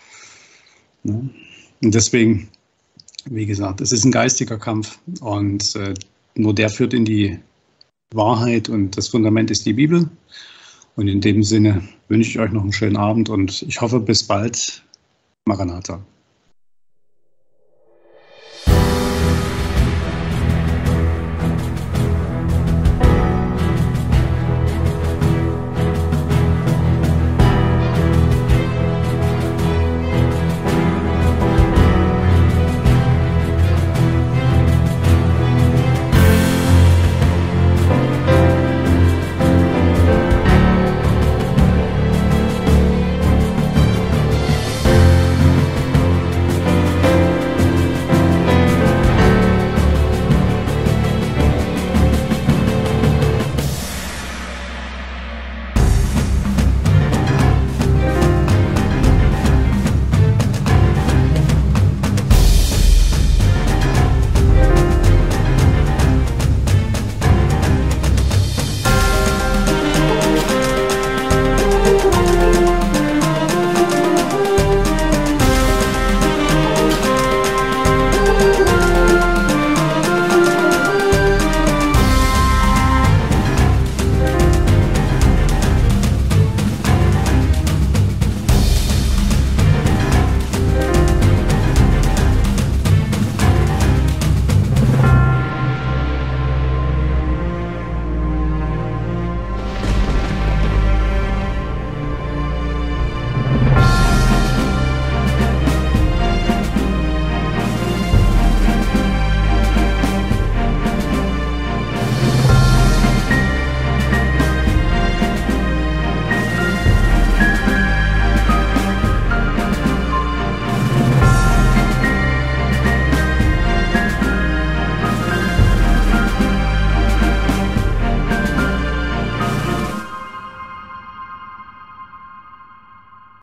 Ne? Und deswegen, wie gesagt, es ist ein geistiger Kampf und äh, nur der führt in die Wahrheit und das Fundament ist die Bibel. Und in dem Sinne wünsche ich euch noch einen schönen Abend und ich hoffe bis bald. Maranatha.